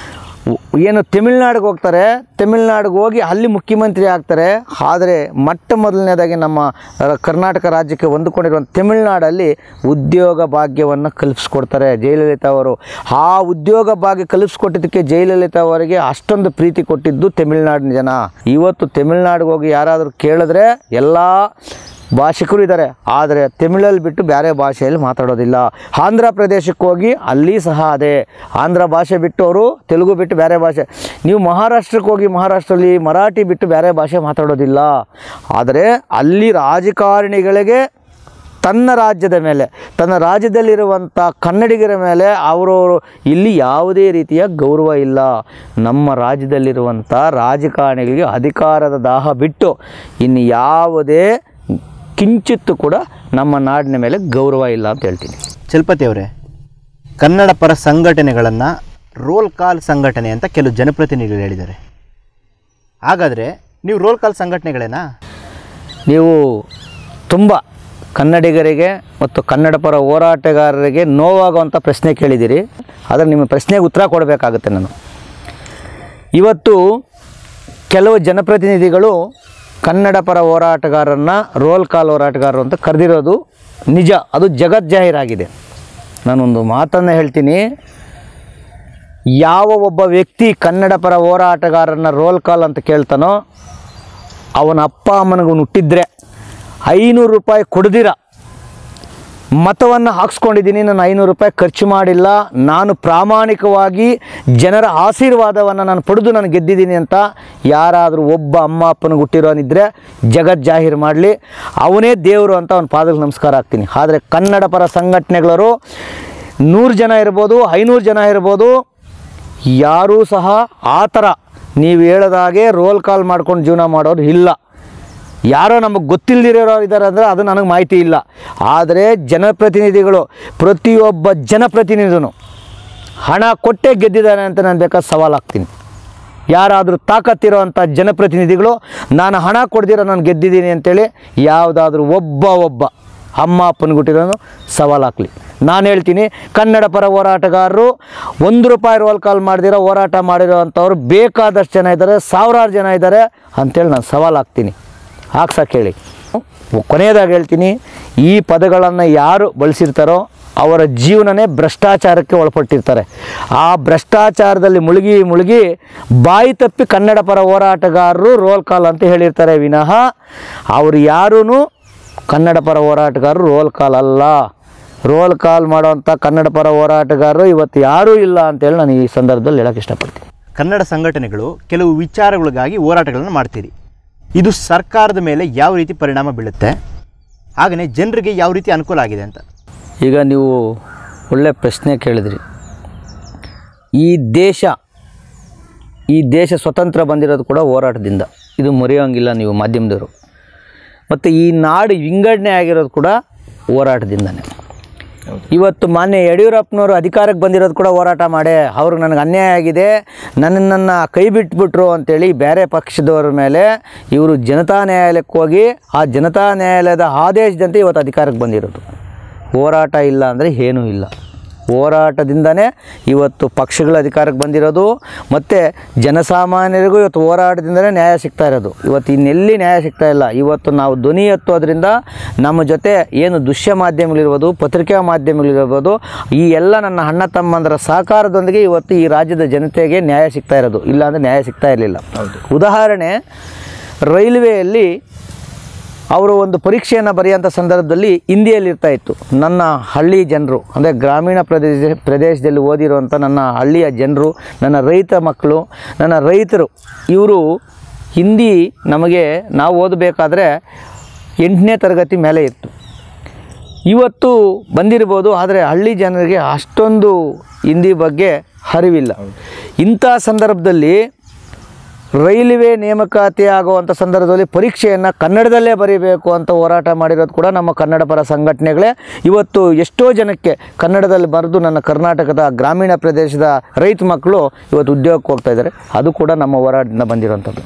ಏನು ತಮಿಳ್ನಾಡಿಗೆ ಹೋಗ್ತಾರೆ, ತಮಿಳ್ನಾಡಿಗೆ ಹೋಗಿ ಅಲ್ಲಿ ಮುಖ್ಯಮಂತ್ರಿ ಆಗ್ತಾರೆ. ಆದರೆ ಮೊಟ್ಟ ಮೊದಲನೇದಾಗಿ ನಮ್ಮ ಕರ್ನಾಟಕ ರಾಜ್ಯಕ್ಕೆ ಹೊಂದಿಕೊಂಡಿರುವಂಥ ತಮಿಳ್ನಾಡಲ್ಲಿ ಉದ್ಯೋಗ ಭಾಗ್ಯವನ್ನು ಕಲ್ಪಿಸ್ಕೊಡ್ತಾರೆ ಜಯಲಲಿತಾ ಅವರು. ಆ ಉದ್ಯೋಗ ಭಾಗ್ಯ ಕಲ್ಪಿಸ್ಕೊಟ್ಟಿದ್ದಕ್ಕೆ ಜಯಲಲಿತಾ ಅವರಿಗೆ ಅಷ್ಟೊಂದು ಪ್ರೀತಿ ಕೊಟ್ಟಿದ್ದು ತಮಿಳ್ನಾಡಿನ ಜನ. ಇವತ್ತು ತಮಿಳ್ನಾಡಿಗೆ ಹೋಗಿ ಯಾರಾದರೂ ಕೇಳಿದ್ರೆ ಎಲ್ಲ ಭಾಷಿಕರು ಇದ್ದಾರೆ, ಆದರೆ ತಮಿಳಲ್ಲಿ ಬಿಟ್ಟು ಬೇರೆ ಭಾಷೆಯಲ್ಲಿ ಮಾತಾಡೋದಿಲ್ಲ. ಆಂಧ್ರ ಪ್ರದೇಶಕ್ಕೆ ಹೋಗಿ ಅಲ್ಲಿ ಸಹ ಅದೇ, ಆಂಧ್ರ ಭಾಷೆ ಬಿಟ್ಟು ಅವರು ತೆಲುಗು ಬಿಟ್ಟು ಬೇರೆ ಭಾಷೆ. ನೀವು ಮಹಾರಾಷ್ಟ್ರಕ್ಕೆ ಹೋಗಿ ಮಹಾರಾಷ್ಟ್ರದಲ್ಲಿ ಮರಾಠಿ ಬಿಟ್ಟು ಬೇರೆ ಭಾಷೆ ಮಾತಾಡೋದಿಲ್ಲ. ಆದರೆ ಅಲ್ಲಿ ರಾಜಕಾರಣಿಗಳಿಗೆ ತನ್ನ ರಾಜ್ಯದ ಮೇಲೆ, ತನ್ನ ರಾಜ್ಯದಲ್ಲಿರುವಂಥ ಕನ್ನಡಿಗರ ಮೇಲೆ ಅವರವರು ಇಲ್ಲಿ ಯಾವುದೇ ರೀತಿಯ ಗೌರವ ಇಲ್ಲ. ನಮ್ಮ ರಾಜ್ಯದಲ್ಲಿರುವಂಥ ರಾಜಕಾರಣಿಗಳಿಗೆ ಅಧಿಕಾರದ ದಾಹ ಬಿಟ್ಟು ಇನ್ನು ಯಾವುದೇ ಕಿಂಚಿತ್ತು ಕೂಡ ನಮ್ಮ ನಾಡಿನ ಮೇಲೆ ಗೌರವ ಇಲ್ಲ ಅಂತ ಹೇಳ್ತೀನಿ. ಚಲಪತಿ ಅವರೇ, ಕನ್ನಡ ಪರ ಸಂಘಟನೆಗಳನ್ನು ರೋಲ್ ಕಾಲ್ ಸಂಘಟನೆ ಅಂತ ಕೆಲವು ಜನಪ್ರತಿನಿಧಿಗಳು ಹೇಳಿದ್ದಾರೆ. ಹಾಗಾದರೆ ನೀವು ರೋಲ್ ಕಾಲ್ ಸಂಘಟನೆಗಳೇನಾ? ನೀವು ತುಂಬ ಕನ್ನಡಿಗರಿಗೆ ಮತ್ತು ಕನ್ನಡ ಪರ ಹೋರಾಟಗಾರರಿಗೆ ನೋವಾಗುವಂಥ ಪ್ರಶ್ನೆ ಕೇಳಿದ್ದೀರಿ. ಆದರೆ ನಿಮ್ಮ ಪ್ರಶ್ನೆಗೆ ಉತ್ತರ ಕೊಡಬೇಕಾಗುತ್ತೆ ನಾನು. ಇವತ್ತು ಕೆಲವು ಜನಪ್ರತಿನಿಧಿಗಳು ಕನ್ನಡ ಪರ ಹೋರಾಟಗಾರರನ್ನು ರೋಲ್ ಕಾಲ್ ಹೋರಾಟಗಾರರು ಅಂತ ಕರೆದಿರೋದು ನಿಜ, ಅದು ಜಗಜ್ಜಾಹೀರಾಗಿದೆ. ನಾನೊಂದು ಮಾತನ್ನು ಹೇಳ್ತೀನಿ, ಯಾವ ಒಬ್ಬ ವ್ಯಕ್ತಿ ಕನ್ನಡ ಪರ ಹೋರಾಟಗಾರರನ್ನ ರೋಲ್ ಕಾಲ್ ಅಂತ ಕೇಳ್ತಾನೋ ಅವನ ಅಪ್ಪ ಅಮ್ಮನಿಗೂ ಹುಟ್ಟಿದ್ರೆ ಐನೂರು ರೂಪಾಯಿ ಕೊಡ್ದಿರ ಮತವನ್ನು ಹಾಕ್ಸ್ಕೊಂಡಿದ್ದೀನಿ, ನಾನು ಐನೂರು ರೂಪಾಯಿ ಖರ್ಚು ಮಾಡಿಲ್ಲ, ನಾನು ಪ್ರಾಮಾಣಿಕವಾಗಿ ಜನರ ಆಶೀರ್ವಾದವನ್ನು ನಾನು ಪಡೆದು ನಾನು ಗೆದ್ದಿದ್ದೀನಿ ಅಂತ ಯಾರಾದರೂ ಒಬ್ಬ ಅಮ್ಮ ಅಪ್ಪನಿಗೆ ಹುಟ್ಟಿರೋನಿದ್ದರೆ ಜಗಜ್ಜಾಹೀರು ಮಾಡಲಿ, ಅವನೇ ದೇವರು ಅಂತ ಅವನ ಪಾದಕ್ಕೆ ನಮಸ್ಕಾರ ಹಾಕ್ತೀನಿ. ಆದರೆ ಕನ್ನಡ ಪರ ಸಂಘಟನೆಗಳವರು ನೂರು ಜನ ಇರ್ಬೋದು, ಐನೂರು ಜನ ಇರ್ಬೋದು, ಯಾರೂ ಸಹ ಆ ಥರ ನೀವು ಹೇಳೋದಾಗೆ ರೋಲ್ ಕಾಲ್ ಮಾಡ್ಕೊಂಡು ಜೀವನ ಮಾಡೋರು ಇಲ್ಲ. ಯಾರೋ ನಮಗೆ ಗೊತ್ತಿಲ್ಲದಿರೋರು ಇದ್ದಾರೆ ಅಂದರೆ ಅದು ನನಗೆ ಮಾಹಿತಿ ಇಲ್ಲ. ಆದರೆ ಜನಪ್ರತಿನಿಧಿಗಳು, ಪ್ರತಿಯೊಬ್ಬ ಜನಪ್ರತಿನಿಧಿನೂ ಹಣ ಕೊಟ್ಟೇ ಗೆದ್ದಿದ್ದಾನೆ ಅಂತ ನಾನು ಬೇಕಾದ್ರೆ ಸವಾಲು ಹಾಕ್ತೀನಿ. ಯಾರಾದರೂ ತಾಕತ್ತಿರೋ ಅಂಥ ಜನಪ್ರತಿನಿಧಿಗಳು ನಾನು ಹಣ ಕೊಡ್ದಿರೋ ನಾನು ಗೆದ್ದಿದ್ದೀನಿ ಅಂತೇಳಿ ಯಾವುದಾದ್ರೂ ಒಬ್ಬ ಒಬ್ಬ ಅಮ್ಮ ಅಪ್ಪನಿಗೆ ಹುಟ್ಟಿರೋನು ಸವಾಲು ಹಾಕಲಿ. ನಾನು ಹೇಳ್ತೀನಿ, ಕನ್ನಡ ಪರ ಹೋರಾಟಗಾರರು ಒಂದು ರೂಪಾಯಿ ರೋಲ್ ಕಾಲ್ ಮಾಡ್ದಿರೋ ಹೋರಾಟ ಮಾಡಿರೋ ಅಂಥವ್ರು ಬೇಕಾದಷ್ಟು ಜನ ಇದ್ದಾರೆ, ಸಾವಿರಾರು ಜನ ಇದ್ದಾರೆ ಅಂಥೇಳಿ ನಾನು ಸವಾಲು ಹಾಕ್ತೀನಿ. ಹಾಕ್ಸಕ್ಕೆ ಹೇಳಿ. ಕೊನೆಯದಾಗಿ ಹೇಳ್ತೀನಿ, ಈ ಪದಗಳನ್ನು ಯಾರು ಬಳಸಿರ್ತಾರೋ ಅವರ ಜೀವನನೇ ಭ್ರಷ್ಟಾಚಾರಕ್ಕೆ ಒಳಪಟ್ಟಿರ್ತಾರೆ. ಆ ಭ್ರಷ್ಟಾಚಾರದಲ್ಲಿ ಮುಳುಗಿ ಮುಳುಗಿ ಬಾಯಿ ತಪ್ಪಿ ಕನ್ನಡ ಪರ ಹೋರಾಟಗಾರರು ರೋಲ್ ಕಾಲ್ ಅಂತ ಹೇಳಿರ್ತಾರೆ ವಿನಃ ಅವರು ಯಾರೂ ಕನ್ನಡ ಪರ ಹೋರಾಟಗಾರರು ರೋಲ್ ಕಾಲ್ ಅಲ್ಲ. ರೋಲ್ ಕಾಲ್ ಮಾಡೋವಂಥ ಕನ್ನಡ ಪರ ಹೋರಾಟಗಾರರು ಇವತ್ತು ಯಾರೂ ಇಲ್ಲ ಅಂತೇಳಿ ನಾನು ಈ ಸಂದರ್ಭದಲ್ಲಿ ಹೇಳೋಕ್ಕೆ ಇಷ್ಟಪಡ್ತೀನಿ. ಕನ್ನಡ ಸಂಘಟನೆಗಳು ಕೆಲವು ವಿಚಾರಗಳಿಗಾಗಿ ಹೋರಾಟಗಳನ್ನು ಮಾಡ್ತೀರಿ. ಇದು ಸರ್ಕಾರದ ಮೇಲೆ ಯಾವ ರೀತಿ ಪರಿಣಾಮ ಬೀಳುತ್ತೆ, ಹಾಗೆಯೇ ಜನರಿಗೆ ಯಾವ ರೀತಿ ಅನುಕೂಲ ಆಗಿದೆ ಅಂತ? ಈಗ ನೀವು ಒಳ್ಳೆ ಪ್ರಶ್ನೆ ಕೇಳಿದ್ರಿ. ಈ ದೇಶ ಈ ದೇಶ ಸ್ವತಂತ್ರ ಬಂದಿರೋದು ಕೂಡ ಹೋರಾಟದಿಂದ, ಇದು ಮರೆಯೋಂಗಿಲ್ಲ ನೀವು ಮಾಧ್ಯಮದವರು. ಮತ್ತು ಈ ನಾಡು ವಿಂಗಡಣೆ ಆಗಿರೋದು ಕೂಡ ಹೋರಾಟದಿಂದನೇ. ಇವತ್ತು ಮಾನ್ಯ ಯಡಿಯೂರಪ್ಪನವರು ಅಧಿಕಾರಕ್ಕೆ ಬಂದಿರೋದು ಕೂಡ ಹೋರಾಟ ಮಾಡೇ, ಅವ್ರಿಗೆ ನನಗೆ ಅನ್ಯಾಯ ಆಗಿದೆ, ನನ್ನನ್ನು ಕೈ ಬಿಟ್ಬಿಟ್ರು ಅಂಥೇಳಿ ಬೇರೆ ಪಕ್ಷದವ್ರ ಮೇಲೆ ಇವರು ಜನತಾ ನ್ಯಾಯಾಲಯಕ್ಕೆ ಹೋಗಿ ಆ ಜನತಾ ನ್ಯಾಯಾಲಯದ ಆದೇಶದಂತೆ ಇವತ್ತು ಅಧಿಕಾರಕ್ಕೆ ಬಂದಿರೋದು. ಹೋರಾಟ ಇಲ್ಲ ಅಂದರೆ ಏನೂ ಇಲ್ಲ. ಹೋರಾಟದಿಂದನೇ ಇವತ್ತು ಪಕ್ಷಗಳ ಅಧಿಕಾರಕ್ಕೆ ಬಂದಿರೋದು, ಮತ್ತು ಜನಸಾಮಾನ್ಯರಿಗೂ ಇವತ್ತು ಹೋರಾಟದಿಂದಲೇ ನ್ಯಾಯ ಸಿಗ್ತಾ ಇರೋದು. ಇವತ್ತು ಇನ್ನೆಲ್ಲಿ ನ್ಯಾಯ ಸಿಗ್ತಾ ಇಲ್ಲ. ಇವತ್ತು ನಾವು ಧ್ವನಿ ಎತ್ತೋದ್ರಿಂದ ನಮ್ಮ ಜೊತೆ ಏನು ದೃಶ್ಯ ಮಾಧ್ಯಮಗಳಿರ್ಬೋದು, ಪತ್ರಿಕಾ ಮಾಧ್ಯಮಗಳಿರ್ಬೋದು, ಈ ಎಲ್ಲ ನನ್ನ ಅಣ್ಣ ತಮ್ಮಂದರ ಸಹಕಾರದೊಂದಿಗೆ ಇವತ್ತು ಈ ರಾಜ್ಯದ ಜನತೆಗೆ ನ್ಯಾಯ ಸಿಗ್ತಾ ಇರೋದು. ಇಲ್ಲಾಂದರೆ ನ್ಯಾಯ ಸಿಗ್ತಾ ಇರಲಿಲ್ಲ. ಉದಾಹರಣೆ, ರೈಲ್ವೆಯಲ್ಲಿ ಅವರು ಒಂದು ಪರೀಕ್ಷೆಯನ್ನು ಬರೆಯುವಂಥ ಸಂದರ್ಭದಲ್ಲಿ ಹಿಂದಿಯಲ್ಲಿ ಇರ್ತಾಯಿತ್ತು. ನನ್ನ ಹಳ್ಳಿ ಜನರು ಅಂದರೆ ಗ್ರಾಮೀಣ ಪ್ರದೇಶ ಪ್ರದೇಶದಲ್ಲಿ ಓದಿರುವಂಥ ನನ್ನ ಹಳ್ಳಿಯ ಜನರು, ನನ್ನ ರೈತ ಮಕ್ಕಳು, ನನ್ನ ರೈತರು, ಇವರು ಹಿಂದಿ ನಮಗೆ ನಾವು ಓದಬೇಕಾದ್ರೆ ಎಂಟನೇ ತರಗತಿ ಮೇಲೆ ಇತ್ತು. ಇವತ್ತು ಬಂದಿರ್ಬೋದು, ಆದರೆ ಹಳ್ಳಿ ಜನರಿಗೆ ಅಷ್ಟೊಂದು ಹಿಂದಿ ಬಗ್ಗೆ ಅರಿವಿಲ್ಲ. ಇಂಥ ಸಂದರ್ಭದಲ್ಲಿ ರೈಲ್ವೆ ನೇಮಕಾತಿ ಆಗುವಂಥ ಸಂದರ್ಭದಲ್ಲಿ ಪರೀಕ್ಷೆಯನ್ನು ಕನ್ನಡದಲ್ಲೇ ಬರೀಬೇಕು ಅಂತ ಹೋರಾಟ ಮಾಡಿರೋದು ಕೂಡ ನಮ್ಮ ಕನ್ನಡ ಪರ ಸಂಘಟನೆಗಳೇ. ಇವತ್ತು ಎಷ್ಟೋ ಜನಕ್ಕೆ ಕನ್ನಡದಲ್ಲಿ ಬರೆದು ನನ್ನ ಕರ್ನಾಟಕದ ಗ್ರಾಮೀಣ ಪ್ರದೇಶದ ರೈತ ಮಕ್ಕಳು ಇವತ್ತು ಉದ್ಯೋಗಕ್ಕೆ ಹೋಗ್ತಾ ಇದ್ದಾರೆ. ಅದು ಕೂಡ ನಮ್ಮ ಹೋರಾಟದಿಂದ ಬಂದಿರೋಂಥದ್ದು.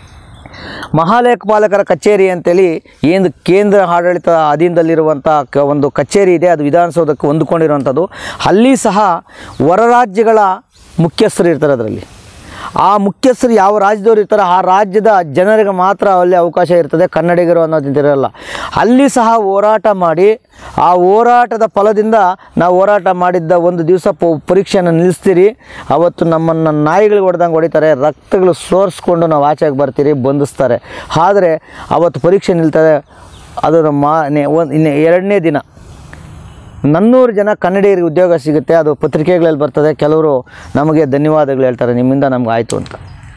ಮಹಾಲೇಖಪಾಲಕರ ಕಚೇರಿ ಅಂತೇಳಿ ಏನು ಕೇಂದ್ರ ಆಡಳಿತ ಅಧೀನದಲ್ಲಿರುವಂಥ ಕ ಒಂದು ಕಚೇರಿ ಇದೆ, ಅದು ವಿಧಾನಸೌಧಕ್ಕೆ ಹೊಂದ್ಕೊಂಡಿರುವಂಥದ್ದು. ಅಲ್ಲಿ ಸಹ ಹೊರ ರಾಜ್ಯಗಳ ಮುಖ್ಯಸ್ಥರು ಇರ್ತಾರೆ. ಅದರಲ್ಲಿ ಆ ಮುಖ್ಯಸ್ಥರು ಯಾವ ರಾಜ್ಯದವ್ರು ಇರ್ತಾರೆ ಆ ರಾಜ್ಯದ ಜನರಿಗೆ ಮಾತ್ರ ಅಲ್ಲಿ ಅವಕಾಶ ಇರ್ತದೆ, ಕನ್ನಡಿಗರು ಅನ್ನೋದಿರಲ್ಲ. ಅಲ್ಲಿ ಸಹ ಹೋರಾಟ ಮಾಡಿ ಆ ಹೋರಾಟದ ಫಲದಿಂದ ನಾವು ಹೋರಾಟ ಮಾಡಿದ್ದ ಒಂದು ದಿವಸ ಪರೀಕ್ಷೆಯನ್ನು ನಿಲ್ಲಿಸ್ತೀರಿ, ಅವತ್ತು ನಮ್ಮನ್ನು ನಾಯಿಗಳಿಗೆ ಹೊಡೆದಂಗೆ ಹೊಡಿತಾರೆ, ರಕ್ತಗಳು ಸೋರಿಸ್ಕೊಂಡು ನಾವು ಆಚೆಗೆ ಬರ್ತೀರಿ, ಬಂಧಿಸ್ತಾರೆ. ಆದರೆ ಅವತ್ತು ಪರೀಕ್ಷೆ ನಿಲ್ತದೆ. ಅದು ಮಾನೆ ಒಂದು ಇನ್ನು ಎರಡನೇ ದಿನ ನಾನ್ನೂರು ಜನ ಕನ್ನಡಿಗರಿಗೆ ಉದ್ಯೋಗ ಸಿಗುತ್ತೆ. ಅದು ಪತ್ರಿಕೆಗಳಲ್ಲಿ ಬರ್ತದೆ. ಕೆಲವರು ನಮಗೆ ಧನ್ಯವಾದಗಳು ಹೇಳ್ತಾರೆ, ನಿಮ್ಮಿಂದ ನಮ್ಗೆ ಆಯಿತು ಅಂತ.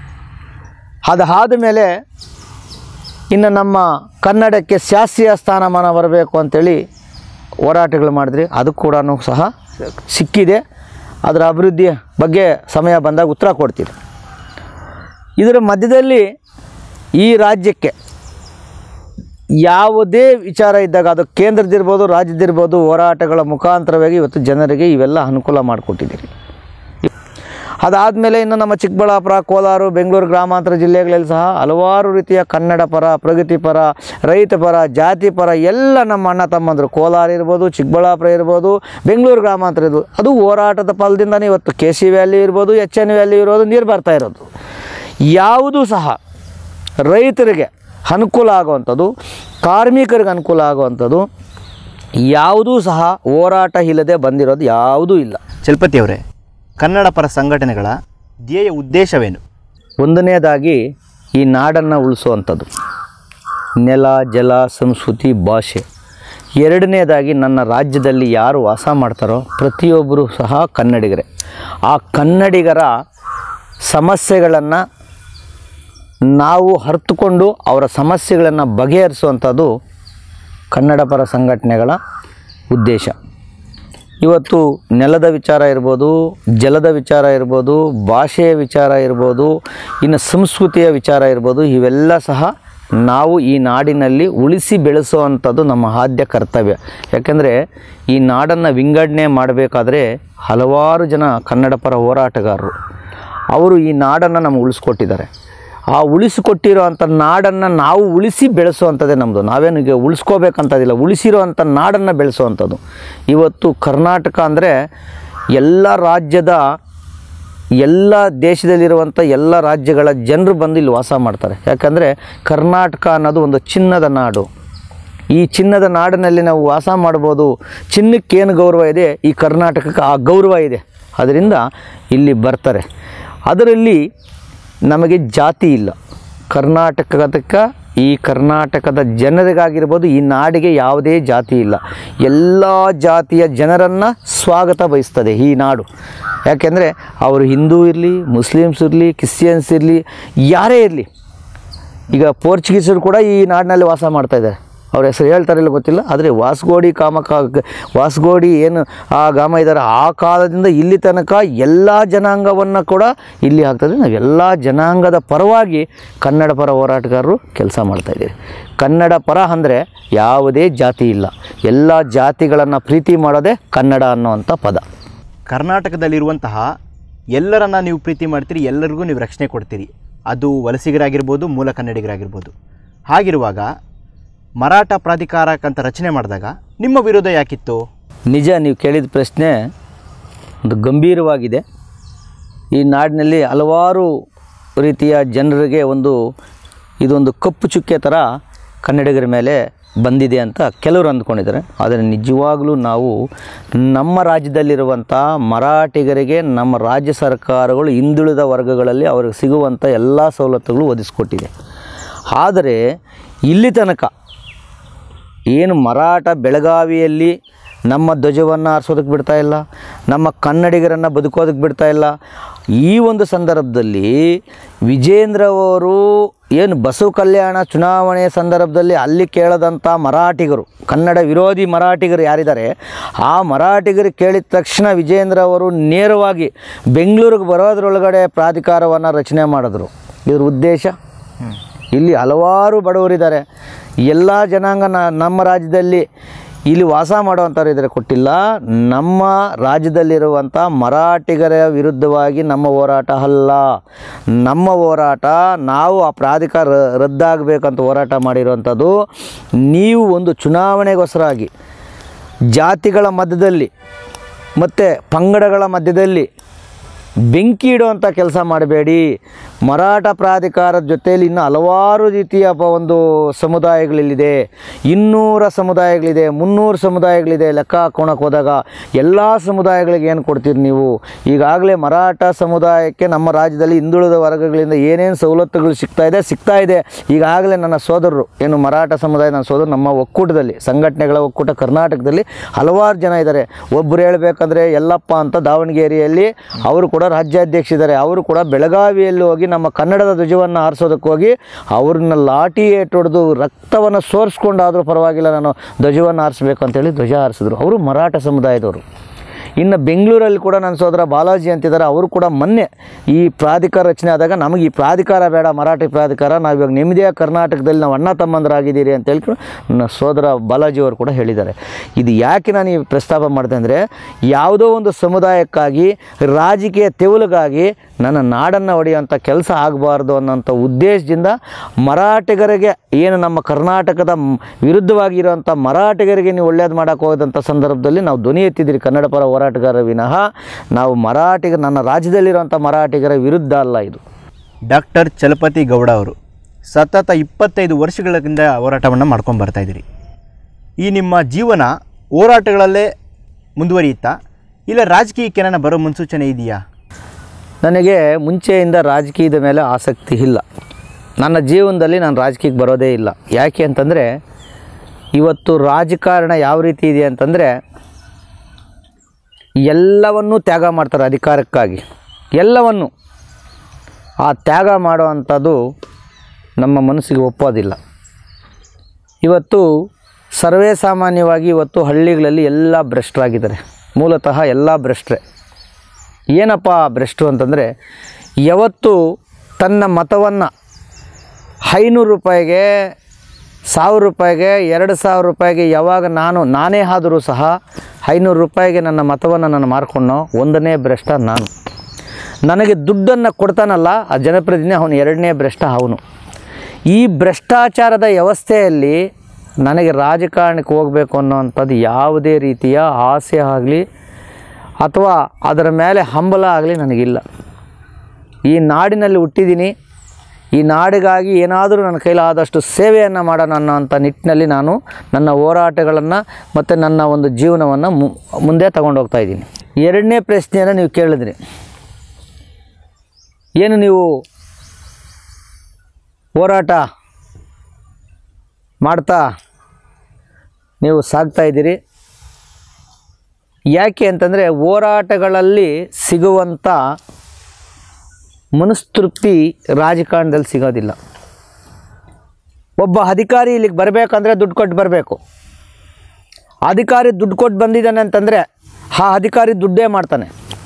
ಅದಾದ ಮೇಲೆ ಇನ್ನು ನಮ್ಮ ಕನ್ನಡಕ್ಕೆ ಶಾಸ್ತ್ರೀಯ ಸ್ಥಾನಮಾನ ಬರಬೇಕು ಅಂಥೇಳಿ ಹೋರಾಟಗಳು ಮಾಡಿದ್ರಿ. ಅದು ಕೂಡ ಸಹ ಸಿಕ್ಕಿದೆ. ಅದರ ಅಭಿವೃದ್ಧಿಯ ಬಗ್ಗೆ ಸಮಯ ಬಂದಾಗ ಉತ್ತರ ಕೊಡ್ತೀರಿ. ಇದರ ಮಧ್ಯದಲ್ಲಿ ಈ ರಾಜ್ಯಕ್ಕೆ ಯಾವುದೇ ವಿಚಾರ ಇದ್ದಾಗ ಅದು ಕೇಂದ್ರದಿರ್ಬೋದು ರಾಜ್ಯದಿರ್ಬೋದು ಹೋರಾಟಗಳ ಮುಖಾಂತರವಾಗಿ ಇವತ್ತು ಜನರಿಗೆ ಇವೆಲ್ಲ ಅನುಕೂಲ ಮಾಡಿಕೊಟ್ಟಿದ್ದೀರಿ. ಅದಾದಮೇಲೆ ಇನ್ನು ನಮ್ಮ ಚಿಕ್ಕಬಳ್ಳಾಪುರ, ಕೋಲಾರ, ಬೆಂಗಳೂರು ಗ್ರಾಮಾಂತರ ಜಿಲ್ಲೆಗಳಲ್ಲಿ ಸಹ ಹಲವಾರು ರೀತಿಯ ಕನ್ನಡ ಪರ, ಪ್ರಗತಿಪರ, ರೈತ ಪರ, ಜಾತಿ ಪರ ಎಲ್ಲ ನಮ್ಮ ಅಣ್ಣ ತಮ್ಮಂದರು ಕೋಲಾರ ಇರ್ಬೋದು, ಚಿಕ್ಕಬಳ್ಳಾಪುರ ಇರ್ಬೋದು, ಬೆಂಗಳೂರು ಗ್ರಾಮಾಂತರ ಇರ್ಬೋದು, ಅದು ಹೋರಾಟದ ಫಲದಿಂದನೇ ಇವತ್ತು ಕೆ ಸಿ ವ್ಯಾಲಿ ಇರ್ಬೋದು, ಎಚ್ ಎನ್ ವ್ಯಾಲಿ ಇರ್ಬೋದು, ನೀರು ಬರ್ತಾ ಇರೋದು. ಯಾವುದೂ ಸಹ ರೈತರಿಗೆ ಅನುಕೂಲ ಆಗುವಂಥದ್ದು, ಕಾರ್ಮಿಕರಿಗೆ ಅನುಕೂಲ ಆಗುವಂಥದ್ದು ಯಾವುದೂ ಸಹ ಹೋರಾಟ ಇಲ್ಲದೆ ಬಂದಿರೋದು ಯಾವುದೂ ಇಲ್ಲ. ಚಲಪತಿ ಅವರೇ, ಕನ್ನಡ ಪರ ಸಂಘಟನೆಗಳ ಧ್ಯೇಯ ಉದ್ದೇಶವೇನು? ಒಂದನೇದಾಗಿ ಈ ನಾಡನ್ನು ಉಳಿಸುವಂಥದ್ದು, ನೆಲ, ಜಲ, ಸಂಸ್ಕೃತಿ, ಭಾಷೆ. ಎರಡನೇದಾಗಿ ನನ್ನ ರಾಜ್ಯದಲ್ಲಿ ಯಾರು ವಾಸ ಮಾಡ್ತಾರೋ ಪ್ರತಿಯೊಬ್ಬರೂ ಸಹ ಕನ್ನಡಿಗರೇ. ಆ ಕನ್ನಡಿಗರ ಸಮಸ್ಯೆಗಳನ್ನು ನಾವು ಅರ್ಥಕೊಂಡು ಅವರ ಸಮಸ್ಯೆಗಳನ್ನು ಬಗೆಹರಿಸುವಂಥದ್ದು ಕನ್ನಡ ಪರ ಸಂಘಟನೆಗಳ ಉದ್ದೇಶ. ಇವತ್ತು ನೆಲದ ವಿಚಾರ ಇರ್ಬೋದು, ಜಲದ ವಿಚಾರ ಇರ್ಬೋದು, ಭಾಷೆಯ ವಿಚಾರ ಇರ್ಬೋದು, ಇನ್ನು ಸಂಸ್ಕೃತಿಯ ವಿಚಾರ ಇರ್ಬೋದು, ಇವೆಲ್ಲ ಸಹ ನಾವು ಈ ನಾಡಿನಲ್ಲಿ ಉಳಿಸಿ ಬೆಳೆಸುವಂಥದ್ದು ನಮ್ಮ ಆದ್ಯ ಕರ್ತವ್ಯ. ಯಾಕೆಂದರೆ ಈ ನಾಡನ್ನು ವಿಂಗಡಣೆ ಮಾಡಬೇಕಾದ್ರೆ ಹಲವಾರು ಜನ ಕನ್ನಡ ಪರ ಹೋರಾಟಗಾರರು ಅವರು ಈ ನಾಡನ್ನು ನಮಗೆ ಉಳಿಸ್ಕೊಟ್ಟಿದ್ದಾರೆ. ಆ ಉಳಿಸಿಕೊಟ್ಟಿರೋ ಅಂಥ ನಾಡನ್ನು ನಾವು ಉಳಿಸಿ ಬೆಳೆಸುವಂಥದ್ದೇ ನಮ್ಮದು. ನಾವೇನಿಗೆ ಉಳಿಸ್ಕೋಬೇಕಂತದಿಲ್ಲ, ಉಳಿಸಿರೋ ಅಂಥ ನಾಡನ್ನು ಬೆಳೆಸುವಂಥದ್ದು. ಇವತ್ತು ಕರ್ನಾಟಕ ಅಂದರೆ ಎಲ್ಲ ರಾಜ್ಯದ, ಎಲ್ಲ ದೇಶದಲ್ಲಿರುವಂಥ ಎಲ್ಲ ರಾಜ್ಯಗಳ ಜನರು ಬಂದು ಇಲ್ಲಿ ವಾಸ ಮಾಡ್ತಾರೆ. ಯಾಕಂದರೆ ಕರ್ನಾಟಕ ಅನ್ನೋದು ಒಂದು ಚಿನ್ನದ ನಾಡು. ಈ ಚಿನ್ನದ ನಾಡಿನಲ್ಲಿ ನಾವು ವಾಸ ಮಾಡ್ಬೋದು. ಚಿನ್ನಕ್ಕೇನು ಗೌರವ ಇದೆ, ಈ ಕರ್ನಾಟಕಕ್ಕೆ ಆ ಗೌರವ ಇದೆ. ಅದರಿಂದ ಇಲ್ಲಿ ಬರ್ತಾರೆ. ಅದರಲ್ಲಿ ನಮಗೆ ಜಾತಿ ಇಲ್ಲ. ಕರ್ನಾಟಕಕ್ಕೆ, ಈ ಕರ್ನಾಟಕದ ಜನರಿಗಾಗಿರ್ಬೋದು, ಈ ನಾಡಿಗೆ ಯಾವುದೇ ಜಾತಿ ಇಲ್ಲ. ಎಲ್ಲ ಜಾತಿಯ ಜನರನ್ನು ಸ್ವಾಗತ ಬಯಸ್ತದೆ ಈ ನಾಡು. ಯಾಕೆಂದರೆ ಅವರು ಹಿಂದೂ ಇರಲಿ, ಮುಸ್ಲಿಮ್ಸ್ ಇರಲಿ, ಕ್ರಿಶ್ಚಿಯನ್ಸ್ ಇರಲಿ, ಯಾರೇ ಇರಲಿ. ಈಗ ಪೋರ್ಚುಗೀಸರು ಕೂಡ ಈ ನಾಡಿನಲ್ಲಿ ವಾಸ ಮಾಡ್ತಾಯಿದ್ದಾರೆ. ಅವ್ರ ಹೆಸರು ಹೇಳ್ತಾರಿಲ್ಲ ಗೊತ್ತಿಲ್ಲ. ಆದರೆ ವಾಸ್ಗೋಡಿ ಕಾಮಕ ವಾಸ್ಗೋಡಿ ಏನು ಆ ಗಾಮ ಇದ್ದಾರೆ, ಆ ಕಾಲದಿಂದ ಇಲ್ಲಿ ತನಕ ಎಲ್ಲ ಜನಾಂಗವನ್ನು ಕೂಡ ಇಲ್ಲಿ ಆಗ್ತದೆ. ನಾವೆಲ್ಲ ಜನಾಂಗದ ಪರವಾಗಿ ಕನ್ನಡ ಪರ ಹೋರಾಟಗಾರರು ಕೆಲಸ ಮಾಡ್ತಾಯಿದ್ದೀವಿ. ಕನ್ನಡ ಪರ ಅಂದರೆ ಯಾವುದೇ ಜಾತಿ ಇಲ್ಲ, ಎಲ್ಲ ಜಾತಿಗಳನ್ನು ಪ್ರೀತಿ ಮಾಡೋದೇ ಕನ್ನಡ ಅನ್ನೋವಂಥ ಪದ. ಕರ್ನಾಟಕದಲ್ಲಿರುವಂತಹ ಎಲ್ಲರನ್ನ ನೀವು ಪ್ರೀತಿ ಮಾಡ್ತೀರಿ, ಎಲ್ಲರಿಗೂ ನೀವು ರಕ್ಷಣೆ ಕೊಡ್ತೀರಿ. ಅದು ವಲಸಿಗರಾಗಿರ್ಬೋದು, ಮೂಲ ಕನ್ನಡಿಗರಾಗಿರ್ಬೋದು. ಹಾಗಿರುವಾಗ ಮರಾಠ ಪ್ರಾಧಿಕಾರಕ್ಕಂತ ರಚನೆ ಮಾಡಿದಾಗ ನಿಮ್ಮ ವಿರೋಧ ಯಾಕಿತ್ತು? ನಿಜ, ನೀವು ಕೇಳಿದ ಪ್ರಶ್ನೆ ಒಂದು ಗಂಭೀರವಾಗಿದೆ. ಈ ನಾಡಿನಲ್ಲಿ ಹಲವಾರು ರೀತಿಯ ಜನರಿಗೆ ಒಂದು ಇದೊಂದು ಕಪ್ಪು ಚುಕ್ಕೆ ಥರ ಕನ್ನಡಿಗರ ಮೇಲೆ ಬಂದಿದೆ ಅಂತ ಕೆಲವರು ಅಂದ್ಕೊಂಡಿದ್ದಾರೆ. ಆದರೆ ನಿಜವಾಗಲೂ ನಾವು ನಮ್ಮ ರಾಜ್ಯದಲ್ಲಿರುವಂಥ ಮರಾಠಿಗರಿಗೆ ನಮ್ಮ ರಾಜ್ಯ ಸರ್ಕಾರಗಳು ಹಿಂದುಳಿದ ವರ್ಗಗಳಲ್ಲಿ ಅವ್ರಿಗೆ ಸಿಗುವಂಥ ಎಲ್ಲ ಸವಲತ್ತುಗಳು ಒದಗಿಸ್ಕೊಟ್ಟಿದೆ. ಆದರೆ ಇಲ್ಲಿ ತನಕ ಏನು ಮರಾಠ ಬೆಳಗಾವಿಯಲ್ಲಿ ನಮ್ಮ ಧ್ವಜವನ್ನು ಹಾರಿಸೋದಕ್ಕೆ ಬಿಡ್ತಾಯಿಲ್ಲ, ನಮ್ಮ ಕನ್ನಡಿಗರನ್ನು ಬದುಕೋದಕ್ಕೆ ಬಿಡ್ತಾಯಿಲ್ಲ. ಈ ಒಂದು ಸಂದರ್ಭದಲ್ಲಿ ವಿಜೇಂದ್ರ ಅವರು ಏನು ಬಸವ ಕಲ್ಯಾಣ ಚುನಾವಣೆ ಸಂದರ್ಭದಲ್ಲಿ ಅಲ್ಲಿ ಕೇಳದಂಥ ಮರಾಠಿಗರು, ಕನ್ನಡ ವಿರೋಧಿ ಮರಾಠಿಗರು ಯಾರಿದ್ದಾರೆ, ಆ ಮರಾಠಿಗರು ಕೇಳಿದ ತಕ್ಷಣ ವಿಜೇಂದ್ರ ಅವರು ನೇರವಾಗಿ ಬೆಂಗಳೂರಿಗೆ ಬರೋದ್ರೊಳಗಡೆ ಪ್ರಾಧಿಕಾರವನ್ನು ರಚನೆ ಮಾಡಿದ್ರು. ಇದ್ರ ಉದ್ದೇಶ, ಇಲ್ಲಿ ಹಲವಾರು ಬಡವರಿದ್ದಾರೆ, ಎಲ್ಲ ಜನಾಂಗ ನಮ್ಮ ರಾಜ್ಯದಲ್ಲಿ ಇಲ್ಲಿ ವಾಸ ಮಾಡುವಂಥವ್ರು ಇದ್ದಾರೆ, ಕೊಟ್ಟಿಲ್ಲ. ನಮ್ಮ ರಾಜ್ಯದಲ್ಲಿರುವಂಥ ಮರಾಠಿಗರ ವಿರುದ್ಧವಾಗಿ ನಮ್ಮ ಹೋರಾಟ ಅಲ್ಲ. ನಮ್ಮ ಹೋರಾಟ, ನಾವು ಆ ಪ್ರಾಧಿಕಾರ ರದ್ದಾಗಬೇಕಂತ ಹೋರಾಟ ಮಾಡಿರುವಂಥದ್ದು. ನೀವು ಒಂದು ಚುನಾವಣೆಗೋಸ್ಕರಾಗಿ ಜಾತಿಗಳ ಮಧ್ಯದಲ್ಲಿ ಮತ್ತು ಪಂಗಡಗಳ ಮಧ್ಯದಲ್ಲಿ ಬೆಂಕಿ ಇಡುವಂಥ ಕೆಲಸ ಮಾಡಬೇಡಿ. ಮರಾಠ ಪ್ರಾಧಿಕಾರದ ಜೊತೆಯಲ್ಲಿ ಇನ್ನೂ ಹಲವಾರು ರೀತಿಯ ಒಂದು ಸಮುದಾಯಗಳಿದೆ. ಇನ್ನೂರ ಸಮುದಾಯಗಳಿದೆ, ಮುನ್ನೂರು ಸಮುದಾಯಗಳಿದೆ. ಲೆಕ್ಕ ಹಾಕೋಣಕ್ಕೆ ಹೋದಾಗ ಎಲ್ಲ ಸಮುದಾಯಗಳಿಗೆ ಏನು ಕೊಡ್ತೀರಿ ನೀವು? ಈಗಾಗಲೇ ಮರಾಠ ಸಮುದಾಯಕ್ಕೆ ನಮ್ಮ ರಾಜ್ಯದಲ್ಲಿ ಹಿಂದುಳಿದ ವರ್ಗಗಳಿಂದ ಏನೇನು ಸವಲತ್ತುಗಳು ಸಿಗ್ತಾ ಇದೆ ಸಿಗ್ತಾ ಇದೆ ಈಗಾಗಲೇ ನನ್ನ ಸೋದರರು ಏನು ಮರಾಠ ಸಮುದಾಯ, ನನ್ನ ಸೋದರರು ನಮ್ಮ ಒಕ್ಕೂಟದಲ್ಲಿ, ಸಂಘಟನೆಗಳ ಒಕ್ಕೂಟ ಕರ್ನಾಟಕದಲ್ಲಿ ಹಲವಾರು ಜನ ಇದ್ದಾರೆ. ಒಬ್ಬರು ಹೇಳಬೇಕಂದ್ರೆ ಯಲ್ಲಪ್ಪ ಅಂತ ದಾವಣಗೆರೆಯಲ್ಲಿ, ಅವರು ಕೂಡ ರಾಜ್ಯಾಧ್ಯಕ್ಷರಿದ್ದಾರೆ. ಅವರು ಕೂಡ ಬೆಳಗಾವಿಯಲ್ಲಿ ಹೋಗಿ ನಮ್ಮ ಕನ್ನಡದ ಧ್ವಜವನ್ನು ಹಾರಿಸೋದಕ್ಕೆ ಹೋಗಿ ಅವ್ರನ್ನ ಲಾಠಿ ಏಟು ಹೊಡೆದು ರಕ್ತವನ್ನು ಸೋರಿಸ್ಕೊಂಡಾದರೂ ಪರವಾಗಿಲ್ಲ, ನಾನು ಧ್ವಜವನ್ನು ಹಾರಿಸ್ಬೇಕು ಅಂತೇಳಿ ಧ್ವಜ ಹಾರಿಸಿದ್ರು. ಅವರು ಮರಾಠ ಸಮುದಾಯದವರು. ಇನ್ನು ಬೆಂಗಳೂರಲ್ಲಿ ಕೂಡ ನನ್ನ ಸೋದರ ಬಾಲಾಜಿ ಅಂತಿದ್ದಾರೆ, ಅವರು ಕೂಡ ಮೊನ್ನೆ ಈ ಪ್ರಾಧಿಕಾರ ರಚನೆ ಆದಾಗ ನಮಗೆ ಈ ಪ್ರಾಧಿಕಾರ ಬೇಡ, ಮರಾಠಿ ಪ್ರಾಧಿಕಾರ, ನಾವು ಇವಾಗ ನೆಮ್ಮದಿಯ ಕರ್ನಾಟಕದಲ್ಲಿ ನಾವು ಅಣ್ಣ ತಮ್ಮಂದರಾಗಿದ್ದೀರಿ ಅಂತ ಹೇಳ್ಕೊಂಡು ನನ್ನ ಸೋದರ ಬಾಲಾಜಿ ಅವರು ಕೂಡ ಹೇಳಿದ್ದಾರೆ. ಇದು ಯಾಕೆ ನಾನು ಈ ಪ್ರಸ್ತಾಪ ಮಾಡಿದೆ ಅಂದರೆ, ಯಾವುದೋ ಒಂದು ಸಮುದಾಯಕ್ಕಾಗಿ ರಾಜಕೀಯ ತೆವಲಿಗಾಗಿ ನನ್ನ ನಾಡನ್ನು ಹೊಡೆಯುವಂಥ ಕೆಲಸ ಆಗಬಾರ್ದು ಅನ್ನೋಂಥ ಉದ್ದೇಶದಿಂದ ಮರಾಠಿಗರಿಗೆ, ಏನು ನಮ್ಮ ಕರ್ನಾಟಕದ ವಿರುದ್ಧವಾಗಿರೋಂಥ ಮರಾಠಿಗರಿಗೆ ನೀವು ಒಳ್ಳೇದು ಮಾಡೋಕ್ಕೆ ಹೋದಂಥ ಸಂದರ್ಭದಲ್ಲಿ ನಾವು ಧ್ವನಿ ಎತ್ತಿದ್ದೀರಿ ಕನ್ನಡ ಪರ ಹೋರಾಟಗಾರರ ವಿನಃ ನಾವು ಮರಾಠಿಗ ನನ್ನ ರಾಜ್ಯದಲ್ಲಿರುವಂಥ ಮರಾಠಿಗರ ವಿರುದ್ಧ ಅಲ್ಲ. ಇದು ಡಾಕ್ಟರ್ ಚಲಪತಿ ಗೌಡ ಅವರು ಸತತ ಇಪ್ಪತ್ತೈದು ವರ್ಷಗಳಿಂದ ಹೋರಾಟವನ್ನು ಮಾಡ್ಕೊಂಡು ಬರ್ತಾಯಿದ್ದೀರಿ. ಈ ನಿಮ್ಮ ಜೀವನ ಹೋರಾಟಗಳಲ್ಲೇ ಮುಂದುವರಿಯುತ್ತಾ ಇಲ್ಲ ರಾಜಕೀಯಕ್ಕೆ ನನ್ನ ಬರೋ ಮುನ್ಸೂಚನೆ ಇದೆಯಾ? ನನಗೆ ಮುಂಚೆಯಿಂದ ರಾಜಕೀಯದ ಮೇಲೆ ಆಸಕ್ತಿ ಇಲ್ಲ. ನನ್ನ ಜೀವನದಲ್ಲಿ ನಾನು ರಾಜಕೀಯಕ್ಕೆ ಬರೋದೇ ಇಲ್ಲ. ಯಾಕೆ ಅಂತಂದರೆ, ಇವತ್ತು ರಾಜಕಾರಣ ಯಾವ ರೀತಿ ಇದೆ ಅಂತಂದರೆ, ಎಲ್ಲವನ್ನೂ ತ್ಯಾಗ ಮಾಡ್ತಾರೆ ಅಧಿಕಾರಕ್ಕಾಗಿ. ಎಲ್ಲವನ್ನು ಆ ತ್ಯಾಗ ಮಾಡುವಂಥದ್ದು ನಮ್ಮ ಮನಸ್ಸಿಗೆ ಒಪ್ಪೋದಿಲ್ಲ. ಇವತ್ತು ಸರ್ವೇ ಸಾಮಾನ್ಯವಾಗಿ ಇವತ್ತು ಹಳ್ಳಿಗಳಲ್ಲಿ ಎಲ್ಲ ಭ್ರಷ್ಟರಾಗಿದ್ದಾರೆ. ಮೂಲತಃ ಎಲ್ಲ ಭ್ರಷ್ಟರೇ. ಏನಪ್ಪ ಭ್ರಷ್ಟರು ಅಂತಂದರೆ, ಯಾವತ್ತು ತನ್ನ ಮತವನ್ನು ಐನೂರು ರೂಪಾಯಿಗೆ, ಸಾವಿರ ರೂಪಾಯಿಗೆ, ಎರಡು ಸಾವಿರ ರೂಪಾಯಿಗೆ ಯಾವಾಗ ನಾನು ನಾನೇ ಆದರೂ ಸಹ ಐನೂರು ರೂಪಾಯಿಗೆ ನನ್ನ ಮತವನ್ನು ನಾನು ಮಾರ್ಕೊಂಡೋ ಒಂದನೇ ಭ್ರಷ್ಟ ನಾನು. ನನಗೆ ದುಡ್ಡನ್ನು ಕೊಡ್ತಾನಲ್ಲ ಆ ಜನಪ್ರತಿನಿಧಿ, ಅವನು ಎರಡನೇ ಭ್ರಷ್ಟ ಅವನು. ಈ ಭ್ರಷ್ಟಾಚಾರದ ವ್ಯವಸ್ಥೆಯಲ್ಲಿ ನನಗೆ ರಾಜಕಾರಣಕ್ಕೆ ಹೋಗಬೇಕು ಅನ್ನೋವಂಥದ್ದು ಯಾವುದೇ ರೀತಿಯ ಆಸೆ ಆಗಲಿ ಅಥವಾ ಅದರ ಮೇಲೆ ಹಂಬಲ ಆಗಲಿ ನನಗಿಲ್ಲ. ಈ ನಾಡಿನಲ್ಲಿ ಹುಟ್ಟಿದ್ದೀನಿ, ಈ ನಾಡಿಗಾಗಿ ಏನಾದರೂ ನನ್ನ ಕೈಲಾದಷ್ಟು ಸೇವೆಯನ್ನು ಮಾಡೋಣ ಅನ್ನೋಂಥ ನಿಟ್ಟಿನಲ್ಲಿ ನಾನು ನನ್ನ ಹೋರಾಟಗಳನ್ನು ಮತ್ತು ನನ್ನ ಒಂದು ಜೀವನವನ್ನು ಮುಂದೆ ತಗೊಂಡು ಹೋಗ್ತಾ ಇದ್ದೀನಿ. ಎರಡನೇ ಪ್ರಶ್ನೆಯನ್ನು ನೀವು ಕೇಳಿದ್ರಿ, ಏನು ನೀವು ಹೋರಾಟ ಮಾಡ್ತಾ ನೀವು ಸಾಗ್ತಾ ಇದ್ದೀರಿ. ಯಾಕೆ ಅಂತಂದರೆ, ಹೋರಾಟಗಳಲ್ಲಿ ಸಿಗುವಂಥ ಮನಸ್ತೃಪ್ತಿ ರಾಜಕಾರಣದಲ್ಲಿ ಸಿಗೋದಿಲ್ಲ. ಒಬ್ಬ ಅಧಿಕಾರಿ ಇಲ್ಲಿಗೆ ಬರಬೇಕಂದ್ರೆ ದುಡ್ಡು ಕೊಟ್ಟು ಬರಬೇಕು. ಅಧಿಕಾರಿ ದುಡ್ಡು ಕೊಟ್ಟು ಬಂದಿದ್ದಾನೆ ಅಂತಂದರೆ ಆ ಅಧಿಕಾರಿ ದುಡ್ಡೇ ಮಾಡ್ತಾನೆ.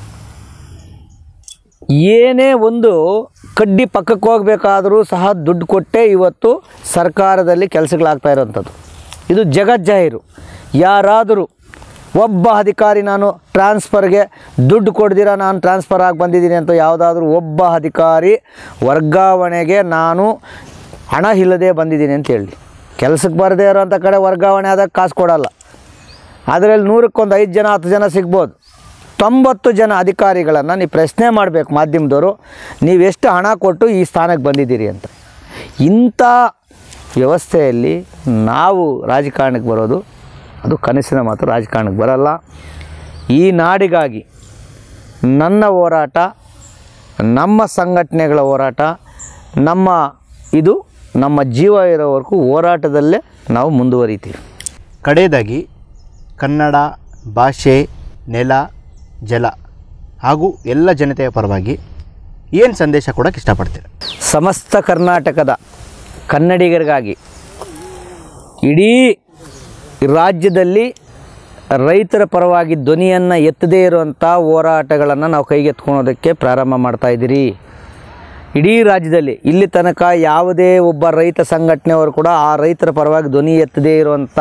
ಏನೇ ಒಂದು ಕಡ್ಡಿ ಪಕ್ಕಕ್ಕೆ ಹೋಗಬೇಕಾದರೂ ಸಹ ದುಡ್ಡು ಕೊಟ್ಟೇ ಇವತ್ತು ಸರ್ಕಾರದಲ್ಲಿ ಕೆಲಸಗಳಾಗ್ತಾ ಇರೋವಂಥದ್ದು. ಇದು ಜಗಜ್ಜಾಹೀರು. ಯಾರಾದರೂ ಒಬ್ಬ ಅಧಿಕಾರಿ ನಾನು ಟ್ರಾನ್ಸ್ಫರ್ಗೆ ದುಡ್ಡು ಕೊಡ್ದಿರ ನಾನು ಟ್ರಾನ್ಸ್ಫರ್ ಆಗಿ ಬಂದಿದ್ದೀನಿ ಅಂತ ಯಾವುದಾದ್ರೂ ಒಬ್ಬ ಅಧಿಕಾರಿ ವರ್ಗಾವಣೆಗೆ ನಾನು ಹಣ ಇಲ್ಲದೆ ಬಂದಿದ್ದೀನಿ ಅಂತ ಹೇಳಿ, ಕೆಲಸಕ್ಕೆ ಬರದೇ ಇರೋಂಥ ಕಡೆ ವರ್ಗಾವಣೆ ಆದಾಗ ಕಾಸು ಕೊಡಲ್ಲ. ಅದರಲ್ಲಿ ನೂರಕ್ಕೊಂದು ಐದು ಜನ ಹತ್ತು ಜನ ಸಿಗ್ಬೋದು. ತೊಂಬತ್ತು ಜನ ಅಧಿಕಾರಿಗಳನ್ನು ನೀವು ಪ್ರಶ್ನೆ ಮಾಡಬೇಕು ಮಾಧ್ಯಮದವರು, ನೀವೆಷ್ಟು ಹಣ ಕೊಟ್ಟು ಈ ಸ್ಥಾನಕ್ಕೆ ಬಂದಿದ್ದೀರಿ ಅಂತ. ಇಂಥ ವ್ಯವಸ್ಥೆಯಲ್ಲಿ ನಾವು ರಾಜಕಾರಣಕ್ಕೆ ಬರೋದು ಅದು ಕನಸಿನ ಮಾತು. ರಾಜಕಾರಣಕ್ಕೆ ಬರಲ್ಲ. ಈ ನಾಡಿಗಾಗಿ ನನ್ನ ಹೋರಾಟ, ನಮ್ಮ ಸಂಘಟನೆಗಳ ಹೋರಾಟ, ನಮ್ಮ ಇದು ನಮ್ಮ ಜೀವ ಇರೋವರೆಗೂ ಹೋರಾಟದಲ್ಲೇ ನಾವು ಮುಂದುವರಿತೀವಿ. ಕಡೆಯದಾಗಿ ಕನ್ನಡ ಭಾಷೆ, ನೆಲ, ಜಲ ಹಾಗೂ ಎಲ್ಲ ಜನತೆಯ ಪರವಾಗಿ ಏನು ಸಂದೇಶ ಕೊಡೋಕ್ಕೆ ಇಷ್ಟಪಡ್ತೀರ? ಸಮಸ್ತ ಕರ್ನಾಟಕದ ಕನ್ನಡಿಗರಿಗಾಗಿ, ಇಡೀ ರಾಜ್ಯದಲ್ಲಿ ರೈತರ ಪರವಾಗಿ ಧ್ವನಿಯನ್ನು ಎತ್ತದೇ ಇರುವಂಥ ಹೋರಾಟಗಳನ್ನು ನಾವು ಕೈಗೆತ್ಕೊಳ್ಳೋದಕ್ಕೆ ಪ್ರಾರಂಭ ಮಾಡ್ತಾಯಿದ್ದೀರಿ. ಇಡೀ ರಾಜ್ಯದಲ್ಲಿ ಇಲ್ಲಿ ತನಕ ಯಾವುದೇ ಒಬ್ಬ ರೈತ ಸಂಘಟನೆಯವರು ಕೂಡ ಆ ರೈತರ ಪರವಾಗಿ ಧ್ವನಿ ಎತ್ತದೇ ಇರುವಂಥ,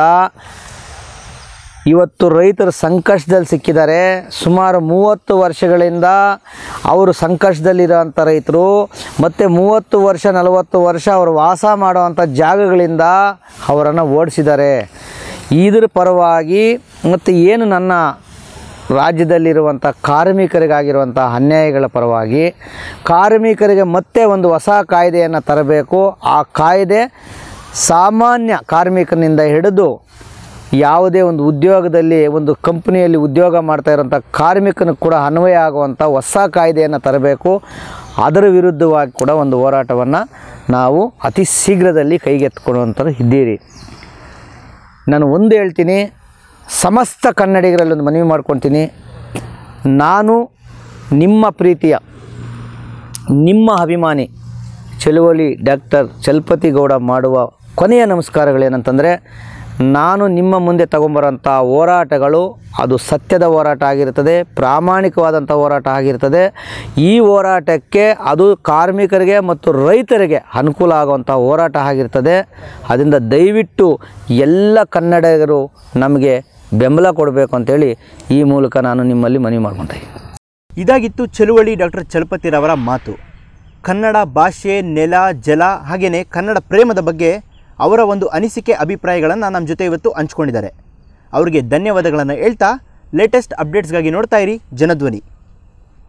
ಇವತ್ತು ರೈತರು ಸಂಕಷ್ಟದಲ್ಲಿ ಸಿಕ್ಕಿದ್ದಾರೆ. ಸುಮಾರು ಮೂವತ್ತು ವರ್ಷಗಳಿಂದ ಅವರು ಸಂಕಷ್ಟದಲ್ಲಿರೋವಂಥ ರೈತರು ಮತ್ತು ಮೂವತ್ತು ವರ್ಷ ನಲವತ್ತು ವರ್ಷ ಅವರು ವಾಸ ಮಾಡುವಂಥ ಜಾಗಗಳಿಂದ ಅವರನ್ನು ಓಡಿಸಿದ್ದಾರೆ. ಇದರ ಪರವಾಗಿ ಮತ್ತು ಏನು ನನ್ನ ರಾಜ್ಯದಲ್ಲಿರುವಂಥ ಕಾರ್ಮಿಕರಿಗಾಗಿರುವಂಥ ಅನ್ಯಾಯಗಳ ಪರವಾಗಿ ಕಾರ್ಮಿಕರಿಗೆ ಮತ್ತೆ ಒಂದು ಹೊಸ ಕಾಯ್ದೆಯನ್ನು ತರಬೇಕು. ಆ ಕಾಯ್ದೆ ಸಾಮಾನ್ಯ ಕಾರ್ಮಿಕನಿಂದ ಹಿಡಿದು ಯಾವುದೇ ಒಂದು ಉದ್ಯೋಗದಲ್ಲಿ ಒಂದು ಕಂಪ್ನಿಯಲ್ಲಿ ಉದ್ಯೋಗ ಮಾಡ್ತಾ ಇರೋಂಥ ಕಾರ್ಮಿಕನಿಗೆ ಕೂಡ ಅನ್ವಯ ಆಗುವಂಥ ಹೊಸ ಕಾಯ್ದೆಯನ್ನು ತರಬೇಕು. ಅದರ ವಿರುದ್ಧವಾಗಿ ಕೂಡ ಒಂದು ಹೋರಾಟವನ್ನು ನಾವು ಅತಿ ಶೀಘ್ರದಲ್ಲಿ ಕೈಗೆತ್ತಿಕೊಳ್ಳುವಂಥದ್ದು ಇದ್ದೀರಿ. ನಾನು ಒಂದು ಹೇಳ್ತೀನಿ, ಸಮಸ್ತ ಕನ್ನಡಿಗರಲ್ಲಿ ಒಂದು ಮನವಿ ಮಾಡ್ಕೊತೀನಿ. ನಾನು ನಿಮ್ಮ ಪ್ರೀತಿಯ, ನಿಮ್ಮ ಅಭಿಮಾನಿ ಚಳುವಳಿ ಡಾಕ್ಟರ್ ಚಲಪತಿ ಗೌಡ ಮಾಡುವ ಕೊನೆಯ ನಮಸ್ಕಾರಗಳೇನಂತಂದರೆ, ನಾನು ನಿಮ್ಮ ಮುಂದೆ ತಗೊಂಬರೋಂಥ ಹೋರಾಟಗಳು ಅದು ಸತ್ಯದ ಹೋರಾಟ ಆಗಿರ್ತದೆ, ಪ್ರಾಮಾಣಿಕವಾದಂಥ ಹೋರಾಟ ಆಗಿರ್ತದೆ. ಈ ಹೋರಾಟಕ್ಕೆ ಅದು ಕಾರ್ಮಿಕರಿಗೆ ಮತ್ತು ರೈತರಿಗೆ ಅನುಕೂಲ ಆಗುವಂಥ ಹೋರಾಟ ಆಗಿರ್ತದೆ. ಅದರಿಂದ ದಯವಿಟ್ಟು ಎಲ್ಲ ಕನ್ನಡಿಗರು ನಮಗೆ ಬೆಂಬಲ ಕೊಡಬೇಕು ಅಂತೇಳಿ ಈ ಮೂಲಕ ನಾನು ನಿಮ್ಮಲ್ಲಿ ಮನವಿ ಮಾಡ್ಕೊತಾ ಇದ್ದೀನಿ. ಇದಾಗಿತ್ತು ಚಳುವಳಿ ಡಾಕ್ಟರ್ ಚಲಪತಿರವರ ಮಾತು. ಕನ್ನಡ ಭಾಷೆ, ನೆಲ, ಜಲ ಹಾಗೆಯೇ ಕನ್ನಡ ಪ್ರೇಮದ ಬಗ್ಗೆ ಅವರ ಒಂದು ಅನಿಸಿಕೆ ಅಭಿಪ್ರಾಯಗಳನ್ನು ನಮ್ಮ ಜೊತೆ ಇವತ್ತು ಹಂಚ್ಕೊಂಡಿದ್ದಾರೆ. ಅವರಿಗೆ ಧನ್ಯವಾದಗಳನ್ನು ಹೇಳ್ತಾ ಲೇಟೆಸ್ಟ್ ಅಪ್ಡೇಟ್ಸ್ಗಾಗಿ ನೋಡ್ತಾ ಇರಿ ಜನಧ್ವನಿ.